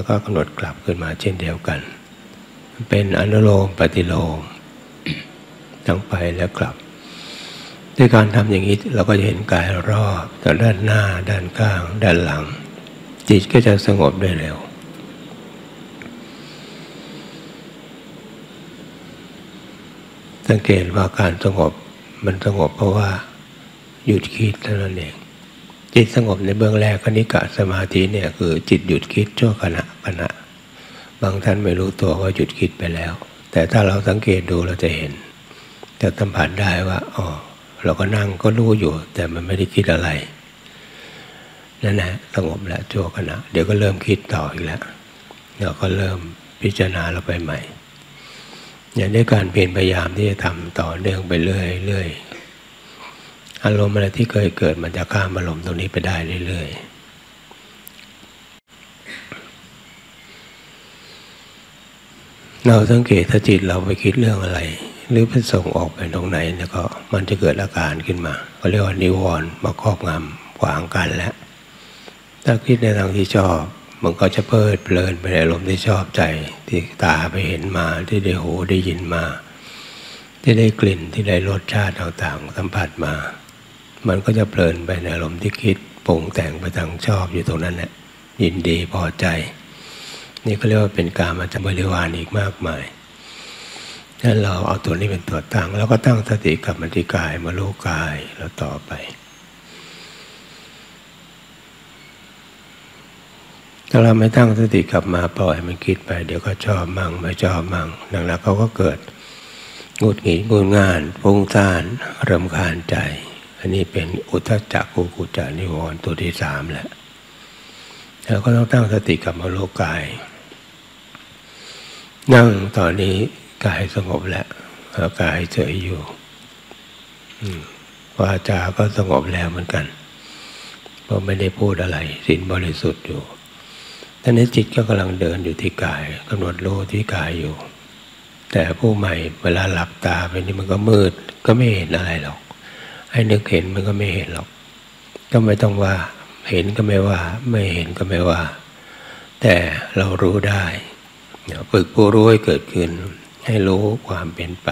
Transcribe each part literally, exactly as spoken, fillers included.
แล้วก็กำหนดกลับขึ้นมาเช่นเดียวกันเป็นอนุโลมปฏิโลมทั้งไปและกลับด้วยการทำอย่างนี้เราก็จะเห็นกายรอบแต่ด้านหน้าด้านข้างด้านหลังจิตก็จะสงบได้เร็วสังเกตว่าการสงบมันสงบเพราะว่าหยุดคิดเท่านั้นเองจิตสงบในเบื้องแรกคณิกะสมาธิเนี่ยคือจิตหยุดคิดชั่วขณะขณะบางท่านไม่รู้ตัวว่าหยุดคิดไปแล้วแต่ถ้าเราสังเกตดูเราจะเห็นจะสัมผัสได้ว่าอ๋อเราก็นั่งก็รู้อยู่แต่มันไม่ได้คิดอะไรนั่นแหละสงบแล้วชั่วขณะเดี๋ยวก็เริ่มคิดต่ออีกแล้วเราก็เริ่มพิจารณาเราไปใหม่อย่างด้วยการเพียรพยายามที่จะทำต่อเนื่องไปเรื่อยๆอารมณ์อะไรที่เคยเกิดมันจะข้ามอารมณ์ตรงนี้ไปได้เรื่อยๆเราสังเกตถ้าจิตเราไปคิดเรื่องอะไรหรือไปส่งออกไปตรงไหนเนี่ยก็มันจะเกิดอาการขึ้นมาเขาเรียกว่านิวรณ์มาครอบงำขวางกันแล้วถ้าคิดในทางที่ชอบมันก็จะเพลิดเพลินไปในอารมณ์ที่ชอบใจที่ตาไปเห็นมาที่ได้หูได้ยินมาที่ได้กลิ่นที่ได้รสชาติต่างๆสัมผัสมามันก็จะเพลินไปในอารมณ์ที่คิดปรุงแต่งไปทางชอบอยู่ตรงนั้นแหละยินดีพอใจนี่ก็เรียกว่าเป็นกามจบริวารอีกมากมายถ้าเราเอาตัวนี้เป็นตัวตั้งแล้วก็ตั้งสติกลับมาที่กายมารู้กายแล้วต่อไปถ้าเราไม่ตั้งสติกลับมาปล่อยมันคิดไปเดี๋ยวก็ชอบมั่งไม่ชอบมั่งดังนั้นเขาก็เกิดหงุดหงิดงุนง่านฟุ้งซ่านรำคาญใจอันนี้เป็นอุทธัจจะกุกุจจะนิวรณ์ตัวที่สามแหละแล้วก็ต้องตั้งสติกลับมารู้กายนั่งตอนนี้กายสงบแล้วกายเฉยอยู่วาจาก็สงบแล้วเหมือนกันเพราะไม่ได้พูดอะไรศีลบริสุทธิ์อยู่ตอนนี้จิตก็กำลังเดินอยู่ที่กายกำหนดรู้ที่กายอยู่แต่ผู้ใหม่เวลาหลับตาไปนี่มันก็มืดก็ไม่เห็นอะไรหรอกให้นึกเห็นมันก็ไม่เห็นหรอกก็ไม่ต้องว่าเห็นก็ไม่ว่าไม่เห็นก็ไม่ว่าแต่เรารู้ได้ฝึกผู้รู้ให้เกิดขึ้นให้รู้ความเป็นไป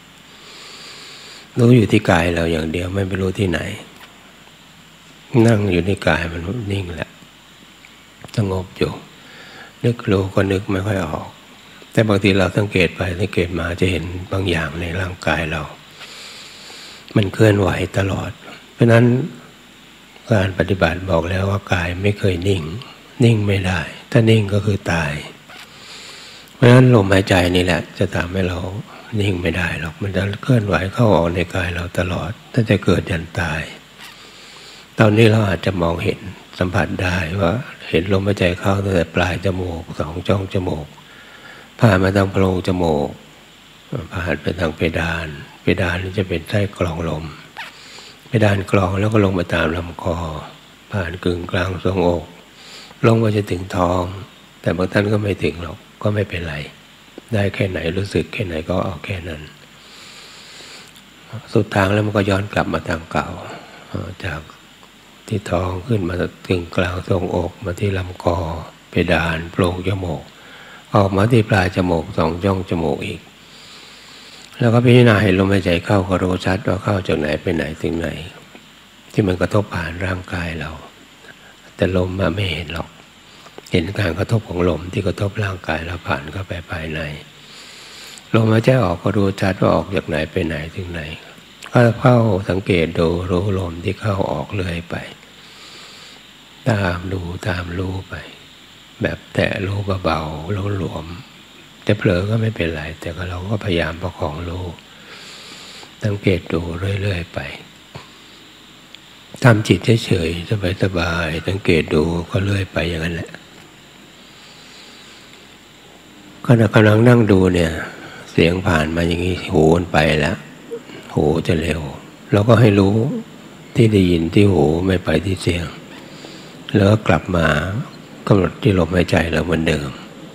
รู้อยู่ที่กายเราอย่างเดียวไม่ไปรู้ที่ไหนนั่งอยู่ในกายมันนิ่งแหละสงบอยู่นึกรู้ก็นึกไม่ค่อยออกแต่บางทีเราสังเกตไปสังเกตมาจะเห็นบางอย่างในร่างกายเรามันเคลื่อนไหวตลอดเพราะนั้นการปฏิบัติบอกแล้วว่ากายไม่เคยนิ่งนิ่งไม่ได้ถ้านิ่งก็คือตายเพราะฉะนั้นลมหายใจนี่แหละจะทำให้เรานิ่งไม่ได้หรอกมันจะเคลื่อนไหวเข้าออกในกายเราตลอดถ้าจะเกิดยันตายตอนนี้เราอาจจะมองเห็นสัมผัสได้ว่าเห็นลมหายใจเข้าตั้งแต่ปลายจมูกสองช่องจมูกผ่านมาทางโพรงจมูกผ่านไปทางเพดานเพดานนี่จะเป็นไส้กรองลมเพดานกรองแล้วก็ลงมาตามลำคอผ่านกึ่งกลางทรวงอกลงมาจะถึงท้องแต่บางท่านก็ไม่ถึงหรอกก็ไม่เป็นไรได้แค่ไหนรู้สึกแค่ไหนก็เอาแค่นั้นสุดทางแล้วมันก็ย้อนกลับมาทางเก่าจากที่ท้องขึ้นมาถึงกลางทรวงอกมาที่ลำคอเพดานโพรงจมูกออกมาที่ปลายจมูกสองช่องจมูกอีกแล้วก็พิจารณาเห็นลมหายใจเข้าก็รู้ชัดว่าเข้าจากไหนไปไหนถึงไหนที่มันกระทบผ่านร่างกายเราแต่ลมมาไม่เห็นหรอกเห็นการกระทบของลมที่กระทบร่างกายเราผ่านเข้าไปภายในลมหายใจออกก็รู้ชัดว่าออกจากไหนไปไหนถึงไหนก็เข้าสังเกตดูรู้ลมที่เข้าออกเรื่อยไปตามดูตามรู้ไปแบบแตะรู้เบาๆรู้หลวมแต่เผลอก็ไม่เป็นไรแต่ก็เราก็พยายามประคองรู้สังเกตดูเรื่อยๆไปทำจิตเฉยๆสบายๆสังเกตดูก็เรื่อยไปอย่างนั้นแหละขณะกำลังนั่งดูเนี่ยเสียงผ่านมาอย่างนี้หูมันไปแล้วหูจะเร็วเราก็ให้รู้ที่ได้ยินที่หูไม่ไปที่เสียงแล้วก็กลับมากำหนดที่ลมหายใจเราเหมือนเดิม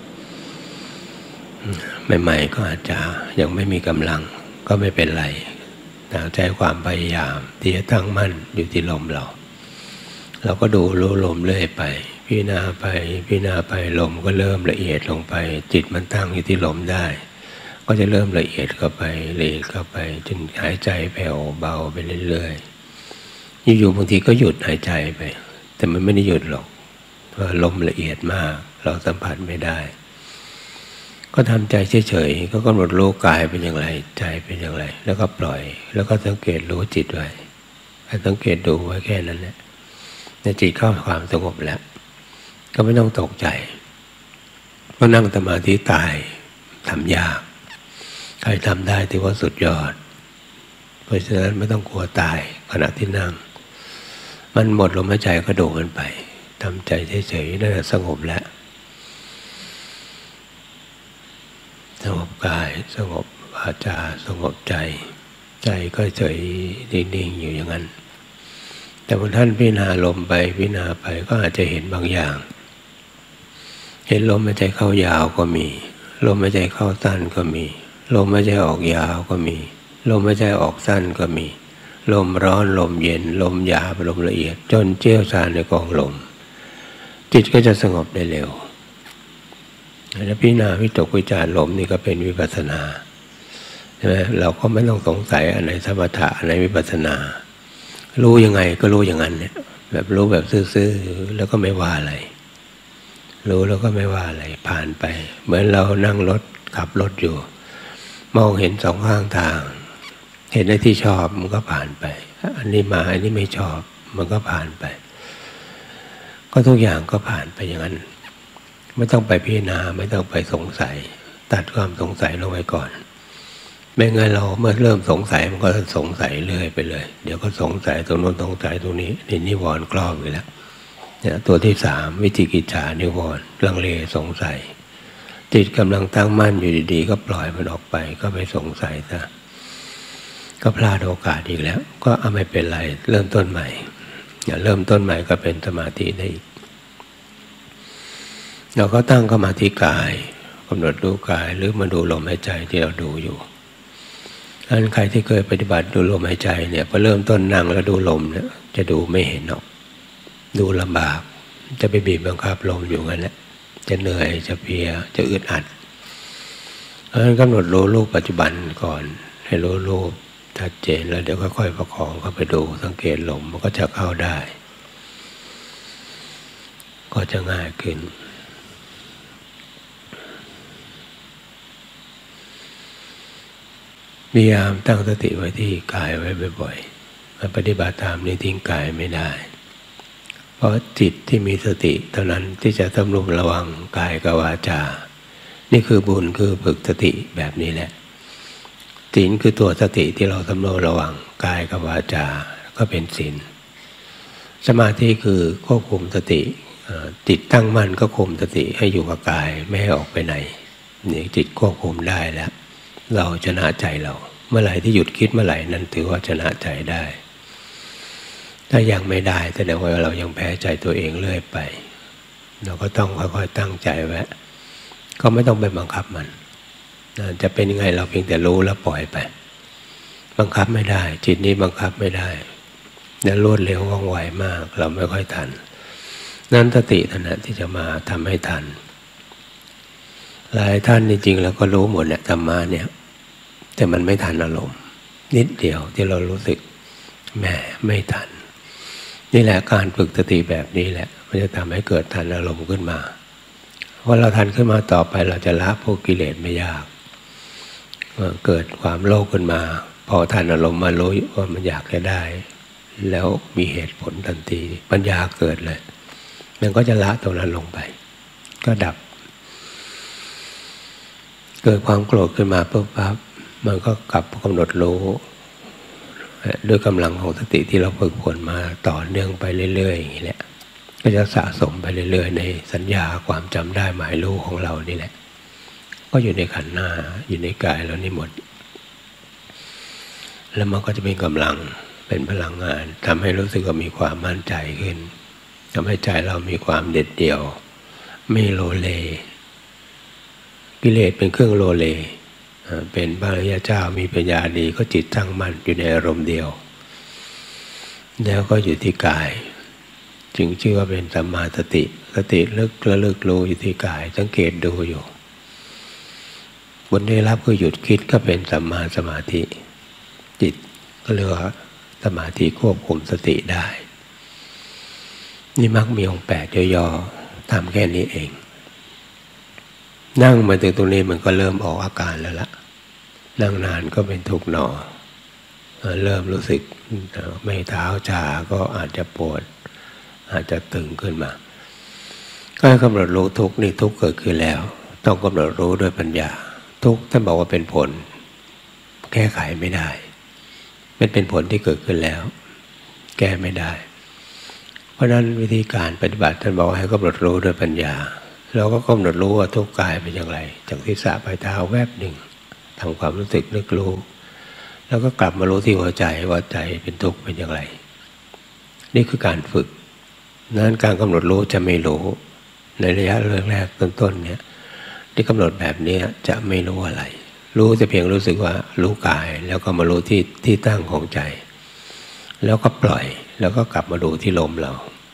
ใหม่ๆก็อาจจะยังไม่มีกำลังก็ไม่เป็นไรใช้ความพยายามที่จะตั้งมั่นอยู่ที่ลมเราเราก็ดูรู้ลมเรื่อยไปพพิจารณาไปพิจารณาไปลมก็เริ่มละเอียดลงไปจิตมันตั้งอยู่ที่ลมได้ก็จะเริ่มละเอียดเข้าไปละเอียดเข้าไปจนหายใจแผ่วเบาไปเรื่อยๆอยู่ๆบางทีก็หยุดหายใจไปแต่มันไม่ได้หยุดหรอกเพราะลมละเอียดมากเราสัมผัสไม่ได้ก็ทำใจเฉยๆก็กำหนดรู้กายเป็นอย่างไรใจเป็นอย่างไรแล้วก็ปล่อยแล้วก็สังเกตรู้จิตไว้สังเกตดูไว้แค่นั้นแหละในจิตเข้าความสงบแล้วก็ไม่ต้องตกใจเพราะนั่งสมาธิตายทำยากใครทำได้ถือว่าสุดยอดเพราะฉะนั้นไม่ต้องกลัวตายขณะที่นั่งมันหมดลมหายใจก็ดูมันไปทำใจเฉยๆนั่นแหละสงบแล้วสงบกายสงบวาจาสงบใจใจก็เฉยนิ่งๆอยู่อย่างนั้นแต่บางท่านพิจารณาลมไปพิจารณาไปก็อาจจะเห็นบางอย่างเห็นลมหายใจเข้ายาวก็มีลมหายใจเข้าสั้นก็มีลมหายใจออกยาวก็มีลมหายใจออกสั้นก็มีลมร้อนลมเย็นลมหยาบลมละเอียดจนเชี่ยวชาญในกองลมจิตก็จะสงบได้เร็วแล้วพิจารณาวิตกวิจารลมนี่ก็เป็นวิปัสสนาใช่ไหมเราก็ไม่ต้องสงสัยอันไหนสมถะอันไหนวิปัสสนารู้ยังไงก็รู้อย่างนั้นเนี่ยแบบรู้แบบซื่อๆแล้วก็ไม่ว่าอะไรรู้แล้วก็ไม่ว่าอะไรผ่านไปเหมือนเรานั่งรถขับรถอยู่มองเห็นสองข้างทางเห็นในที่ชอบมันก็ผ่านไปอันนี้มาอันนี้ไม่ชอบมันก็ผ่านไปก็ทุกอย่างก็ผ่านไปอย่างนั้นไม่ต้องไปพิจารณาไม่ต้องไปสงสัยตัดความสงสัยลงไปก่อนไม่งั้นเราเมื่อเริ่มสงสัยมันก็สงสัยเรื่อยไปเลยเดี๋ยวก็สงสัยตรงโน้นสงสัยตรงนี้นี่นิวรณ์ครอบไปแล้วเนี่ยตัวที่สามวิจิกิจฉานิวรณ์ลังเลสงสัยจิตกำลังตั้งมั่นอยู่ดีๆก็ปล่อยมันออกไปก็ไปสงสัยซะก็พลาดโอกาสอีกแล้วก็เอาไม่เป็นไรเริ่มต้นใหม่อย่าเริ่มต้นใหม่ก็เป็นสมาธิได้อีกเราก็ตั้งเข้ามาที่กายกำหนดดูกายหรือมาดูลมหายใจที่เราดูอยู่อันใครที่เคยปฏิบัติดูลมหายใจเนี่ยพอเริ่มต้นนั่งแล้วดูลมเนี่ยจะดูไม่เห็นหรอกดูลำบากจะไปบีบบังคับลมอยู่งั้นแหละจะเหนื่อยจะเพลียจะอึดอัดเพราะฉะนั้นกำหนดรู้รูปปัจจุบันก่อนให้รู้รูปชัดเจนแล้วเดี๋ยวค่อยๆประคองเข้าไปดูสังเกตลมมันก็จะเข้าได้ก็จะง่ายขึ้นพยายามตั้งสติไว้ที่กายไว้บ่อยๆมาปฏิบัติตามนี้ทิ้งกายไม่ได้เพราะจิตที่มีสติเท่านั้นที่จะสำรวมระวังกายกับวาจานี่คือบุญคือฝึกสติแบบนี้แหละศีลคือตัวสติที่เราสำรวมระวังกายกับวาจาก็เป็นศีลสมาธิคือควบคุมสติจิตตั้งมั่นก็คุมสติให้อยู่กับกายไม่ให้ออกไปไหนนี่จิตควบคุมได้แล้วเราชนะใจเราเมื่อไหร่ที่หยุดคิดเมื่อไหร่นั้นถือว่าชนะใจได้ถ้ายังไม่ได้แสดงว่าเรายังแพ้ใจตัวเองเรื่อยไปเราก็ต้องค่อยๆตั้งใจไว้ก็ไม่ต้องไปบังคับมันจะเป็นยังไงเราเพียงแต่รู้แล้วปล่อยไปบังคับไม่ได้จิตนี้บังคับไม่ได้และรวดเร็วว่องไวมากเราไม่ค่อยทันนั้นสติเท่านั้นที่จะมาทำให้ทันหลายท่านจริงๆแล้วก็รู้หมดแหละธรรมะเนี่ยแต่มันไม่ทันอารมณ์นิดเดียวที่เรารู้สึกแหมไม่ทันนี่แหละการฝึกสติแบบนี้แหละมันจะทำให้เกิดทันอารมณ์ขึ้นมาพอเราทันขึ้นมาต่อไปเราจะละพวกกิเลสไม่ยากเกิดความโลภขึ้นมาพอทันอารมณ์มารู้ว่ามันอยากจะได้แล้วมีเหตุผลทันทีปัญญาเกิดเลยมันก็จะละตรงนั้นลงไปก็ดับเกิดความโกรธขึ้นมาปุ๊บปั๊บมันก็กลับกำหนดรู้ด้วยกำลังของสติที่เราฝึกฝนมาต่อเนื่องไปเรื่อยๆอย่างนี้แหละก็จะสะสมไปเรื่อยๆในสัญญาความจำได้หมายรู้ของเรานี่แหละก็อยู่ในขันธ์หน้าอยู่ในกายเรานี่หมดแล้วมันก็จะเป็นกำลังเป็นพลังงานทำให้รู้สึกว่ามีความมั่นใจขึ้นทำให้ใจเรามีความเด็ดเดี่ยวไม่โลเลกิเลสเป็นเครื่องโลเลเป็นพระอริยเจ้ามีปัญญาดีก็จิตตั้งมั่นอยู่ในอารมณ์เดียวแล้วก็อยู่ที่กายจึงชื่อว่าเป็นสัมมาสติสติลึกระลึกรู้อยู่ที่กายสังเกตดูอยู่บนได้รับก็หยุดคิดก็เป็นสัมมาสมาธิจิตก็เรียกว่าสมาธิควบคุมสติได้นี่มักมีองค์แปดย่อๆทำแค่นี้เองนั่งมาถึงตรงนี้มันก็เริ่มออกอาการแล้วล่ะนั่งนานก็เป็นทุกข์หนอเริ่มรู้สึกไม่เท้าชาก็อาจจะปวดอาจจะตึงขึ้นมาก็ให้กำหนดรู้ทุกข์นี่ทุกข์เกิดขึ้นแล้วต้องกำหนดรู้ด้วยปัญญาทุกข์ท่านบอกว่าเป็นผลแก้ไขไม่ได้มันเป็นผลที่เกิดขึ้นแล้วแก้ไม่ได้เพราะนั้นวิธีการปฏิบัติท่านบอกให้กำหนดรู้ด้วยปัญญาเราก็กำหนดรู้ว่าทุกข์กายเป็นอย่างไรจากศีรษะไปเท้าแวบหนึ่งทำความรู้สึกนึกรู้แล้วก็กลับมารู้ที่หัวใจว่าใจเป็นทุกข์เป็นอย่างไรนี่คือการฝึกนั้นการกำหนดรู้จะไม่รู้ในระยะแรกๆต้นๆเนี่ยที่กำหนดแบบนี้จะไม่รู้อะไรรู้จะเพียงรู้สึกว่ารู้กายแล้วก็มารู้ที่ที่ตั้งของใจแล้วก็ปล่อยแล้วก็กลับมาดูที่ลมเรา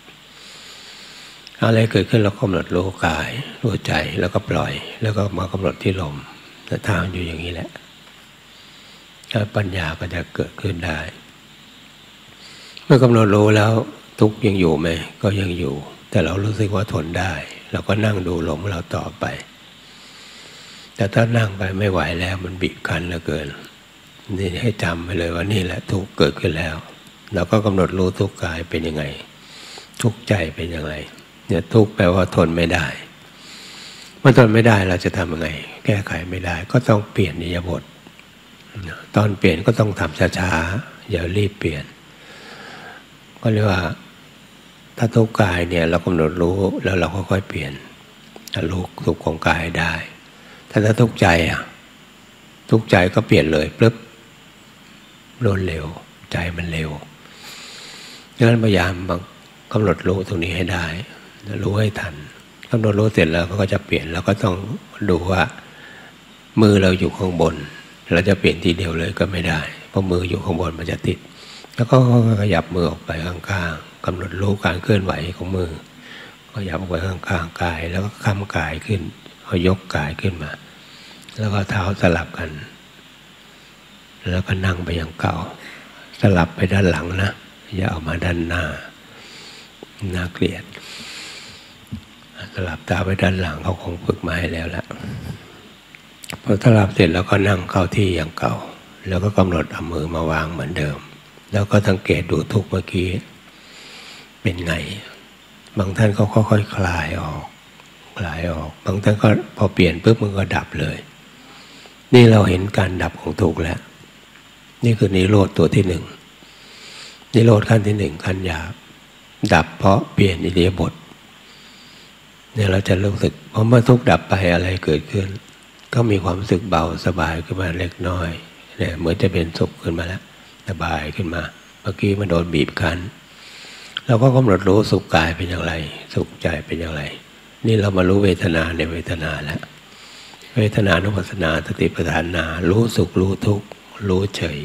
อะไรเกิดขึ้นเรากำหนดรู้กายรู้ใจแล้วก็ปล่อยแล้วก็มากำหนดที่ลมแต่ทางอยู่อย่างนี้แหละปัญญาก็จะเกิดขึ้นได้เมื่อกำหนดรู้แล้วทุกข์ยังอยู่ไหมก็ยังอยู่แต่เรารู้สึกว่าทนได้เราก็นั่งดูลมเราต่อไปแต่ถ้านั่งไปไม่ไหวแล้วมันบีบคั้นเหลือเกินนี่ให้จำไปเลยว่านี่แหละทุกข์เกิดขึ้นแล้วเราก็กำหนดรู้ทุกข์กายเป็นยังไงทุกข์ใจเป็นยังไงเนี่ยทุกข์แปลว่าทนไม่ได้เมื่อทนไม่ได้เราจะทำยังไงแก้ไขไม่ได้ก็ต้องเปลี่ยนอิริยาบถตอนเปลี่ยนก็ต้องทำช้าๆอย่ารีบเปลี่ยนก็เรียกว่าถ้าทุกข์กายเนี่ยเรากำหนดรู้แล้วเราก็ค่อยเปลี่ยนรู้ทุกข์ของกายได้แต่ถ้าทุกข์ใจอ่ะทุกข์ใจก็เปลี่ยนเลยปึ๊บรวดเร็วใจมันเร็วดังนั้นพยายามกำหนดรู้ตรงนี้ให้ได้รู้ให้ทันกำหนดรู้เสร็จแล้วก็จะเปลี่ยนแล้วก็ต้องดูว่ามือเราอยู่ข้างบนเราจะเปลี่ยนทีเดียวเลยก็ไม่ได้เพราะมืออยู่ข้างบนมันจะติดแล้วก็ขยับมือออกไปข้างๆกำหนดรู้การเคลื่อนไหวของมือขยับออกไปข้างๆกายแล้วก็ค้ำกายขึ้นเอายกกายขึ้นมาแล้วก็เท้าสลับกันแล้วก็นั่งไปอย่างเก่าสลับไปด้านหลังนะอย่าเอามาด้านหน้าน่าเกลียดสลับตาไปด้านหลังเขาคงฝึกมาให้แล้วละพอสลับเสร็จแล้วก็นั่งเข้าที่อย่างเก่าแล้วก็กำหนดเอามือมาวางเหมือนเดิมแล้วก็สังเกตดูทุกเมื่อกี้เป็นไงบางท่านก็ค่อยๆคลายออกคลายออกบางท่านก็พอเปลี่ยนปุ๊บมันก็ดับเลยนี่เราเห็นการดับของทุกข์แล้วนี่คือนิโรธตัวที่หนึ่งนิโรธขั้นที่หนึ่งขั้นหยาบดับเพราะเปลี่ยนอิริยาบถเนี่ยเราจะรู้สึกเพราะเมื่อทุกข์ดับไปอะไรเกิดขึ้นก็มีความรู้สึกเบาสบายขึ้นมาเล็กน้อยเนี่ยเหมือนจะเป็นสุขขึ้นมาแล้วสบายขึ้นมาเมื่อกี้มันโดนบีบคั้นเราก็กำหนดรู้สุขกายเป็นอย่างไรสุขใจเป็นอย่างไรนี่เรามารู้เวทนาในเวทนาแล้วเวทนานุปัสสนาสติปัฏฐานารู้สุขรู้ทุกข์รู้เฉย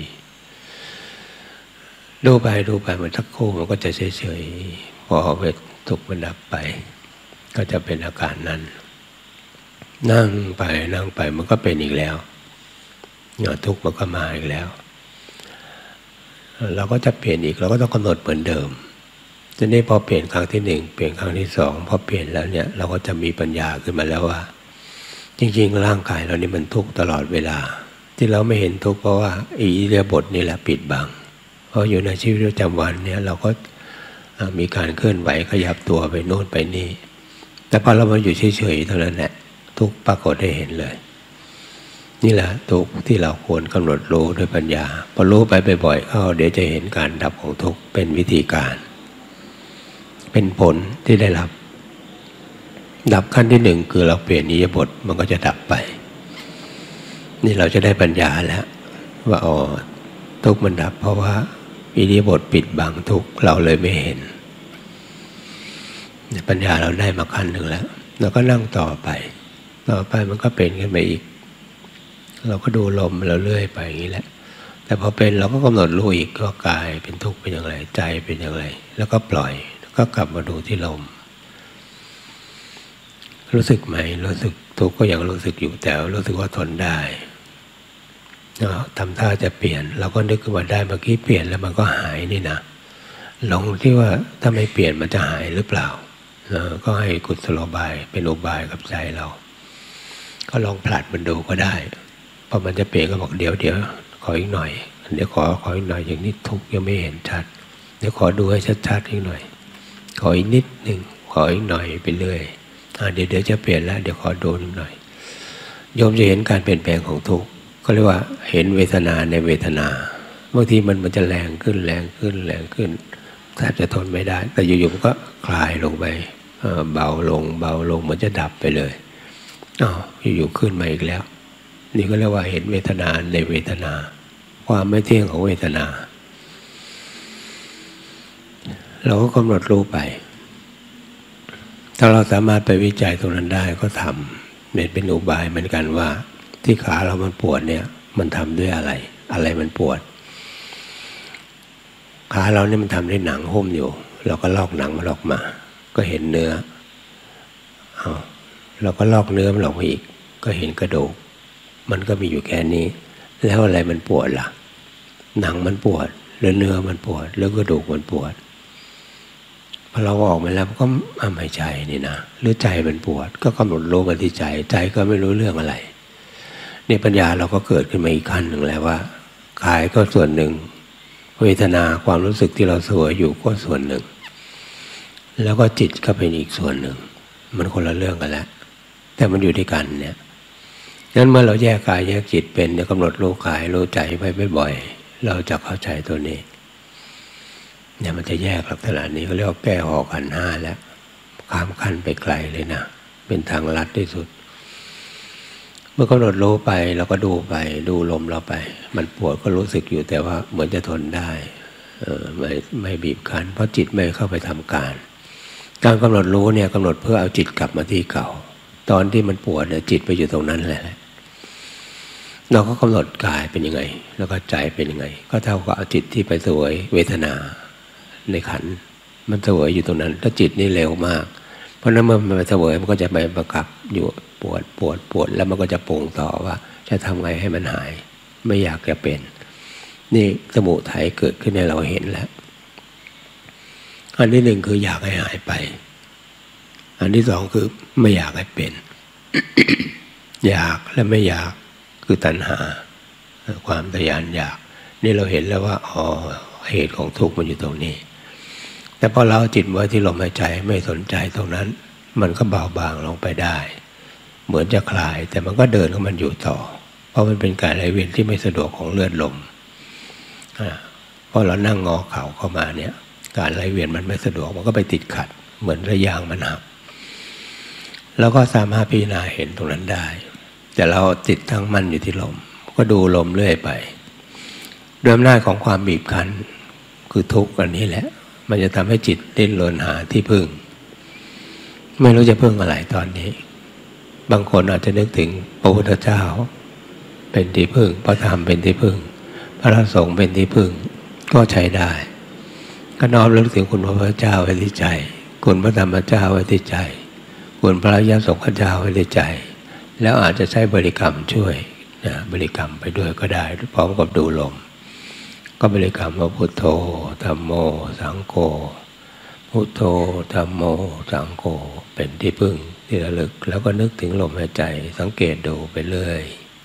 ดูไปดูไปมันสักครู่มันก็จะเฉยเฉยพอเวททุกข์มันดับไปก็จะเป็นอาการนั้นนั่งไปนั่งไปมันก็เป็นอีกแล้วเงาทุกข์มันก็มาอีกแล้วเราก็จะเปลี่ยนอีกเราก็ต้องกำหนดเหมือนเดิมทีนี้พอเปลี่ยนครั้งที่หนึ่งเปลี่ยนครั้งที่สองพอเปลี่ยนแล้วเนี่ยเราก็จะมีปัญญาขึ้นมาแล้วว่าจริงๆร่างกายเรานี่มันทุกข์ตลอดเวลาที่เราไม่เห็นทุกข์เพราะว่าอิริยาบถนี่แหละปิดบังเพราะอยู่ในชีวิตประจำวันเนี่ยเราก็มีการเคลื่อนไหวขยับตัวไปโน่นไปนี่แต่พอเรามาอยู่เฉยๆเท่านั้นแหละทุกข์ปรากฏให้เห็นเลยนี่แหละทุกข์ที่เราควรกำหนดรู้ด้วยปัญญาพอรู้ไปบ่อยๆเข้าเดี๋ยวจะเห็นการดับของทุกข์เป็นวิธีการเป็นผลที่ได้รับดับขั้นที่หนึ่งคือเราเปลี่ยนอิริยาบถมันก็จะดับไปนี่เราจะได้ปัญญาแล้วว่าอ๋อทุกข์มันดับเพราะว่าอิริยาบถปิดบังทุกข์เราเลยไม่เห็นปัญญาเราได้มาขั้นหนึ่งแล้วเราก็นั่งต่อไปต่อไปมันก็เป็นขึ้นไปอีกเราก็ดูลมเราเรื่อยไปอย่างนี้แหละแต่พอเป็นเราก็กำหนดรู้อีกว่ากายเป็นทุกข์เป็นอย่างไรใจเป็นอย่างไรแล้วก็ปล่อยก็ก็กลับมาดูที่ลมรู้สึกไหมรู้สึกทุกข์ก็ยังรู้สึกอยู่แต่รู้สึกว่าทนได้ทำท่าจะเปลี่ยนเราก็นึกขึ้นมาได้เมื่อกี้เปลี่ยนแล้วมันก็หายนี่นะลองที่ว่าถ้าไม่เปลี่ยนมันจะหายหรือเปล่าก็ให้กุศโลบายเป็นอุบายกับใจเราก็ลองผลัดมันดูก็ได้พอมันจะเปลี่ยนก็บอกเดี๋ยวเดี๋ยวขออีกหน่อยเดี๋ยวขอขออีกหน่อยอย่างนี้ทุกยังไม่เห็นชัดเดี๋ยวขอดูให้ชัดๆอีกหน่อยขออีกนิดหนึ่งขออีกหน่อยไปเรื่อยเดี๋ยวเดี๋ยวจะเปลี่ยนแล้วเดี๋ยวขอดูนิดหน่อยโยมจะเห็นการเปลี่ยนแปลงของทุกข์ก็เรียกว่าเห็นเวทนาในเวทนาบางทีมันมันจะแรงขึ้นแรงขึ้นแรงขึ้นแทบจะทนไม่ได้แต่อยู่ๆมันก็คลายลงไปเบาลงเบาลงมันจะดับไปเลยอ้าวอยู่ๆขึ้นมาอีกแล้วนี่ก็เรียกว่าเห็นเวทนาในเวทนาความไม่เที่ยงของเวทนาเราก็กำหนดรู้ไปถ้าเราสามารถไปวิจัยตรงนั้นได้ก็ทำเนี่ยเป็นอุบายเหมือนกันว่าที่ขาเรามันปวดเนี่ยมันทำด้วยอะไรอะไรมันปวดขาเราเนี่ยมันทำด้วยหนังหุ้มอยู่เราก็ลอกหนังมันออกมาก็เห็นเนื้อเอาเราก็ลอกเนื้อมันออกมาอีกก็เห็นกระดูกมันก็มีอยู่แค่นี้แล้วอะไรมันปวดล่ะหนังมันปวดหรือเนื้อมันปวดหรือกระดูกมันปวดพอเราออกมาแล้วก็ไม่ใจนี่นะหรือใจมันปวดก็กำหนดรู้มาที่ใจใจก็ไม่รู้เรื่องอะไรนี่ปัญญาเราก็เกิดขึ้นมาอีกขั้นหนึ่งแล้วว่ากายก็ส่วนหนึ่งเวทนาความรู้สึกที่เราสวยอยู่ก็ส่วนหนึ่งแล้วก็จิตก็เป็นอีกส่วนหนึ่งมันคนละเรื่องกันแล้วแต่มันอยู่ด้วยกันเนี่ยงั้นเมื่อเราแยกกายแยกจิตเป็นเนี่ยกำหนดรู้กายรู้ใจไปบ่อยๆเราจะเข้าใจตัวนี้เนี่ยมันจะแยกลักษณะนี้เขาเรียกว่าแก้ออกขันธ์ห้าแล้วข้ามขั้นไปไกลเลยนะเป็นทางลัดที่สุดเมื่อกำหนดรู้ไปเราก็ดูไปดูลมเราไปมันปวดก็รู้สึกอยู่แต่ว่าเหมือนจะทนได้เออไม่ไม่บีบคั้นเพราะจิตไม่เข้าไปทำการการกำหนดรู้เนี่ยกำหนดเพื่อเอาจิตกลับมาที่เก่าตอนที่มันปวดเนี่ยจิตไปอยู่ตรงนั้นแหละเราก็กำหนดกายเป็นยังไงแล้วก็ใจเป็นยังไงก็เท่ากับเอาจิตที่ไปเสวยเวทนาในขันธ์มันเสวยอยู่ตรงนั้นถ้าจิตนี่เร็วมากเพราะนั้นเมื่อมันไปเสวยมันก็จะไปประกับอยู่ปวดปวดปวดแล้วมันก็จะปรุงต่อว่าจะทำไงให้มันหายไม่อยากจะเป็นนี่สมุทัยเกิดขึ้นในเราเห็นแล้วอันที่หนึ่งคืออยากให้หายไปอันที่สองคือไม่อยากให้เป็น อยากและไม่อยากคือตัณหาความทยานอยากนี่เราเห็นแล้วว่าอ๋อเหตุของทุกข์มันอยู่ตรงนี้แต่พอเราจิตไว้ที่ลมหายใจไม่สนใจตรงนั้นมันก็เบาบางลงไปได้เหมือนจะคลายแต่มันก็เดินของมันอยู่ต่อเพราะมันเป็นการไหลเวียนที่ไม่สะดวกของเลือดลมพอเรานั่งงอเข่าเข้ามาเนี่ยการไหลเวียนมันไม่สะดวกมันก็ไปติดขัดเหมือนระยางมันหักแล้วก็สามารถพิจารณาเห็นตรงนั้นได้แต่เราติดตั้งมั่นอยู่ที่ลมก็ดูลมเรื่อยไปด้วยอำนาจของความบีบคั้นคือทุกข์อันนี้แหละมันจะทำให้จิตดิ้นรนหาที่พึ่งไม่รู้จะพึ่งอะไรตอนนี้บางคนอาจจะนึกถึงพระพุทธเจ้าเป็นที่พึ่งพระธรรมเป็นที่พึ่งพระสงฆ์เป็นที่พึ่งก็ใช้ได้ก็น้อมระลึกถึงคุณพระพุทธเจ้าไว้ที่ใจคุณพระธรรมเจ้าไว้ที่ใจคุณพระอริยสงฆ์เจ้าไว้ที่ใจแล้วอาจจะใช้บริกรรมช่วยนะบริกรรมไปด้วยก็ได้พร้อมกับดูลมก็บริกรรมว่าพุทโธธัมโมสังโฆพุทโธธัมโมสังโฆเป็นที่พึ่งที่ระลึกแล้วก็นึกถึงลมหายใจสังเกตดูไปเรื่อย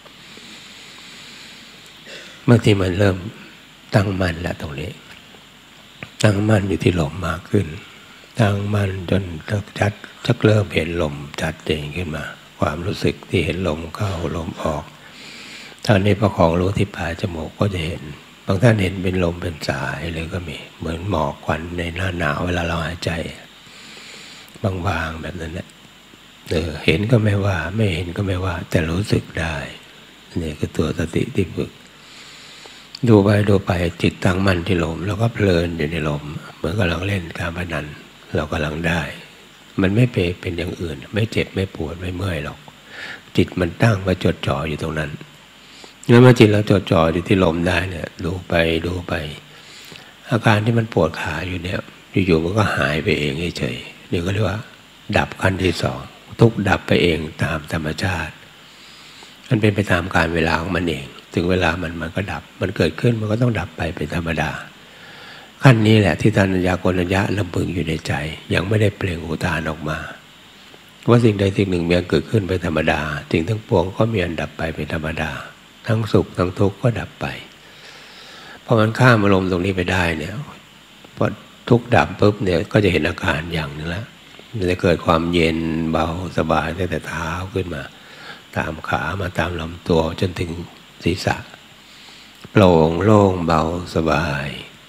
บางทีมันเริ่มตั้งมั่นแล้วตรงนี้ตั้งมั่นอยู่ที่ลมมากขึ้นตั้งมั่นจนชัดชักเริ่มเห็นลมชัดเจนขึ้นมาความรู้สึกที่เห็นลมเข้าลมออกตอนนี้ประคองรู้ที่ปลายจมูกก็จะเห็นบางท่านเห็นเป็นลมเป็นสายเลยก็มีเหมือนหมอกควันในหน้าหนาวเวลาเราหายใจบางๆแบบนั้นแหละเออเห็นก็ไม่ว่าไม่เห็นก็ไม่ว่าแต่รู้สึกได้นี่คือตัวสติที่ฝึกดูไปดูไปจิตตั้งมั่นที่ลมแล้วก็เพลินอยู่ในลมเหมือนกำลังเล่นการพนันเรากำลังได้มันไม่ไปเป็นอย่างอื่นไม่เจ็บไม่ปวดไม่เมื่อยหรอกจิตมันตั้งไว้จดจ่ออยู่ตรงนั้นเมื่อจิตเราจดจ่ออยู่ที่ลมได้เนี่ยดูไปดูไปอาการที่มันปวดขาอยู่เนี่ยอยู่ๆมันก็หายไปเองเฉยๆนี่ก็เรียกว่าดับขั้นที่สองทุกข์ดับไปเองตามธรรมชาติมันเป็นไปตามกาลเวลาของมันเองถึงเวลามันมันก็ดับมันเกิดขึ้นมันก็ต้องดับไปเป็นธรรมดาขั้นนี้แหละที่ท่านอัญญาโกณัญญะลำพึงอยู่ในใจยังไม่ได้เปล่งอุทานออกมาว่าสิ่งใดสิ่งหนึ่งมีอันเกิดขึ้นเป็นธรรมดาสิ่งทั้งปวงก็มีอันดับไปเป็นธรรมดาทั้งสุขทั้งทุกข์ก็ดับไปพอมันข้ามอารมณ์ตรงนี้ไปได้เนี่ยพอทุกข์ดับปุ๊บเนี่ยก็จะเห็นอาการอย่างนึงแล้วมันจะเกิดความเย็นเบาสบายตั้งแต่เท้าขึ้นมาตามขามาตามลำตัวจนถึงศีรษะโปร่งโล่งเบาสบาย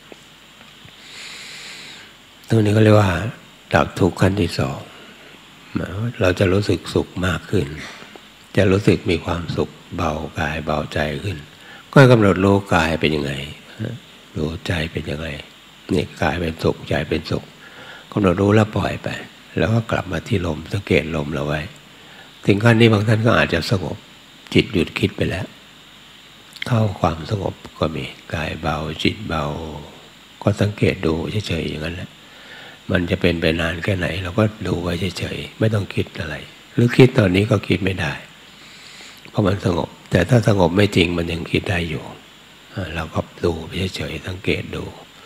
ตรงนี้ก็เรียกว่าดับทุกข์ขั้นที่สองเราจะรู้สึกสุขมากขึ้นจะรู้สึกมีความสุขเบากายเบาใจขึ้นก็กำหนดรู้กายเป็นยังไงรู้ใจเป็นยังไงนี่กายเป็นสุขใจเป็นสุขกำหนดรู้แล้วปล่อยไปแล้วก็กลับมาที่ลมสังเกตลมเราไว้ถึงขั้นนี้บางท่านก็อาจจะสงบจิตหยุดคิดไปแล้วเข้าความสงบก็มีกายเบาจิตเบาก็สังเกตดูเฉยๆอย่างนั้นแหละมันจะเป็นไปนานแค่ไหนเราก็ดูไว้เฉยๆไม่ต้องคิดอะไรหรือคิดตอนนี้ก็คิดไม่ได้เพราะมันสงบแต่ถ้าสงบไม่จริงมันยังคิดได้อยู่เราก็ดูไปเฉยๆสังเกตดู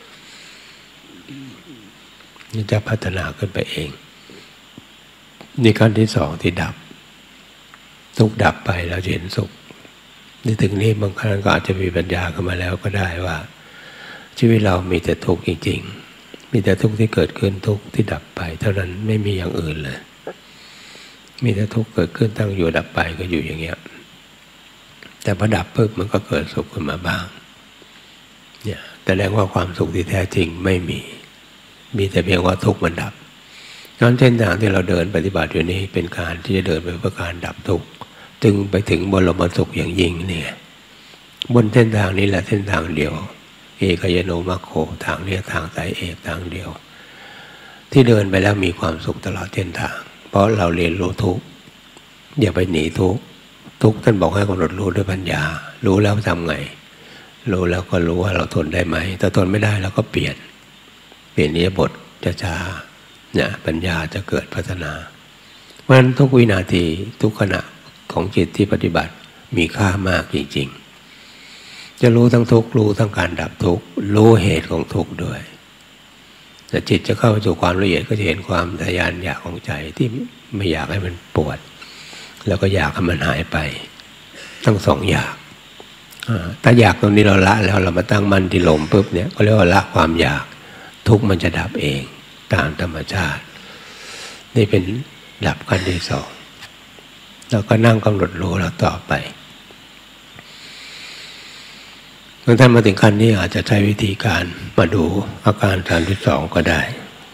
นี่จะพัฒนาขึ้นไปเองนี่ขั้นที่สองที่ดับทุกดับไปแล้วเห็นสุขนี่ถึงนี้บางครั้งก็อาจจะมีปัญญาขึ้นมาแล้วก็ได้ว่าชีวิตเรามีแต่ทุกข์จริงๆมีแต่ทุกข์ที่เกิดขึ้นทุกข์ที่ดับไปเท่านั้นไม่มีอย่างอื่นเลยมีแต่ทุกข์เกิดขึ้นตั้งอยู่ดับไปก็อยู่อย่างเงี้ยแต่พอดับปุ๊บมันก็เกิดสุขขึ้นมาบ้างเนี่ยแสดงว่าความสุขที่แท้จริงไม่มีมีแต่เพียงว่าทุกข์มันดับงั้นเส้นทางที่เราเดินปฏิบัติอยู่นี้เป็นการที่จะเดินไปเพื่อการดับทุกข์จึงไปถึงบรมสุขอย่างยิ่งเนี่ยบนเส้นทางนี้แหละเส้นทางเดียวเอกยโนมัคโคทางนี้ทางสายเอกทางเดียวที่เดินไปแล้วมีความสุขตลอดเส้นทางเพราะเราเรียนรู้ทุกข์อย่าไปหนีทุกข์ทุกข์ท่านบอกให้กำหนดรู้ด้วยปัญญารู้แล้วทำไงรู้แล้วก็รู้ว่าเราทนได้ไหมถ้าทนไม่ได้เราก็เปลี่ยนเปลี่ยนอิริยาบถช้าๆเนี่ยปัญญาจะเกิดพัฒนาเพราะฉะนั้นทุกวินาทีทุกขณะของจิตที่ปฏิบัติมีค่ามากจริงๆจะรู้ทั้งทุกข์รู้ทั้งการดับทุกข์รู้เหตุของทุกข์ด้วยแต่จิตจะเข้าไปสู่ความละเอียดก็จะเห็นความทะยานอยากของใจที่ไม่อยากให้มันปวดแล้วก็อยากให้มันหายไปทั้งสองอยากถ้าอยากตรงนี้เราละแล้วเรามาตั้งมั่นที่ลมปุ๊บเนี่ยก็เรียกว่าละความอยากทุกข์มันจะดับเองตามธรรมชาตินี่เป็นดับขั้นที่สองเราก็นั่งกำหนดรู้แล้วต่อไปบางท่านมาถึงขั้นนี้อาจจะใช้วิธีการมาดูอาการสามที่สองก็ได้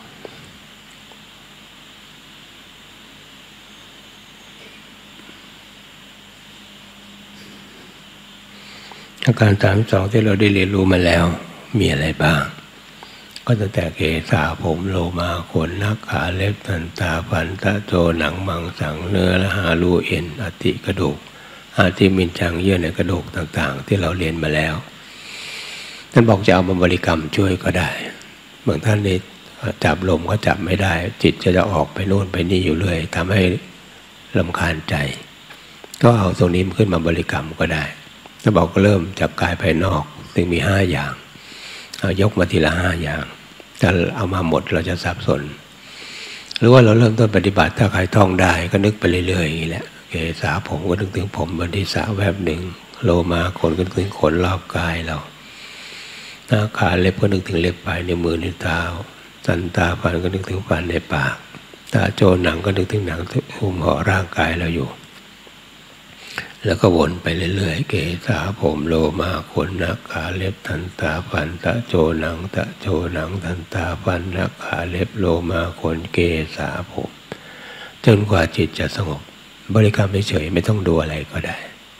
อาการสามที่สองที่เราได้เรียนรู้มาแล้วมีอะไรบ้างก็ตั้งแต่เกศาผมโลมาขนนักขาเล็บทันตาฟันตะโจหนังมังสังเนื้อและหารูเอ็นอติกระดูกอาติมินจังเยื่อในกระดูกต่างๆที่เราเรียนมาแล้วท่านบอกจะเอามาบริกรรมช่วยก็ได้บางท่านนี่จับลมก็จับไม่ได้จิตจะจะออกไปโน่นไปนี่อยู่เรื่อยทำให้รำคาญใจก็เอาตรงนี้ขึ้นมาบริกรรมก็ได้ท่านบอกก็เริ่มจากกายภายนอกซึ่งมีห้าอย่างเอายกมาทีละห้าอย่างถ้าเอามาหมดเราจะสับสนหรือว่าเราเริ่มต้นปฏิบัติถ้าใครท่องได้ก็นึกไปเรื่อยๆอย่างนี้แหละเกศาผมก็นึกถึงผมบนที่สาแวบหนึ่งโลมาขนก็นึกถึงขนรอบกายเราหน้าขาเล็บก็นึกถึงเล็บปลายในมือในเท้าสันตาฟันก็นึกถึงฟันในปากตาโจหนังก็นึกถึงหนังที่หุ้มห่อร่างกายเราอยู่แล้วก็วนไปเรื่อยๆเกศาผมโลมาขนนักขาเล็บทันตาฟันตะโจหนังตะโจหนังทันตาฟันนักขาเล็บโลมาขนเกศาผมจนกว่าจิตจะสงบบริกรรมเฉยๆไม่ต้องดูอะไรก็ได้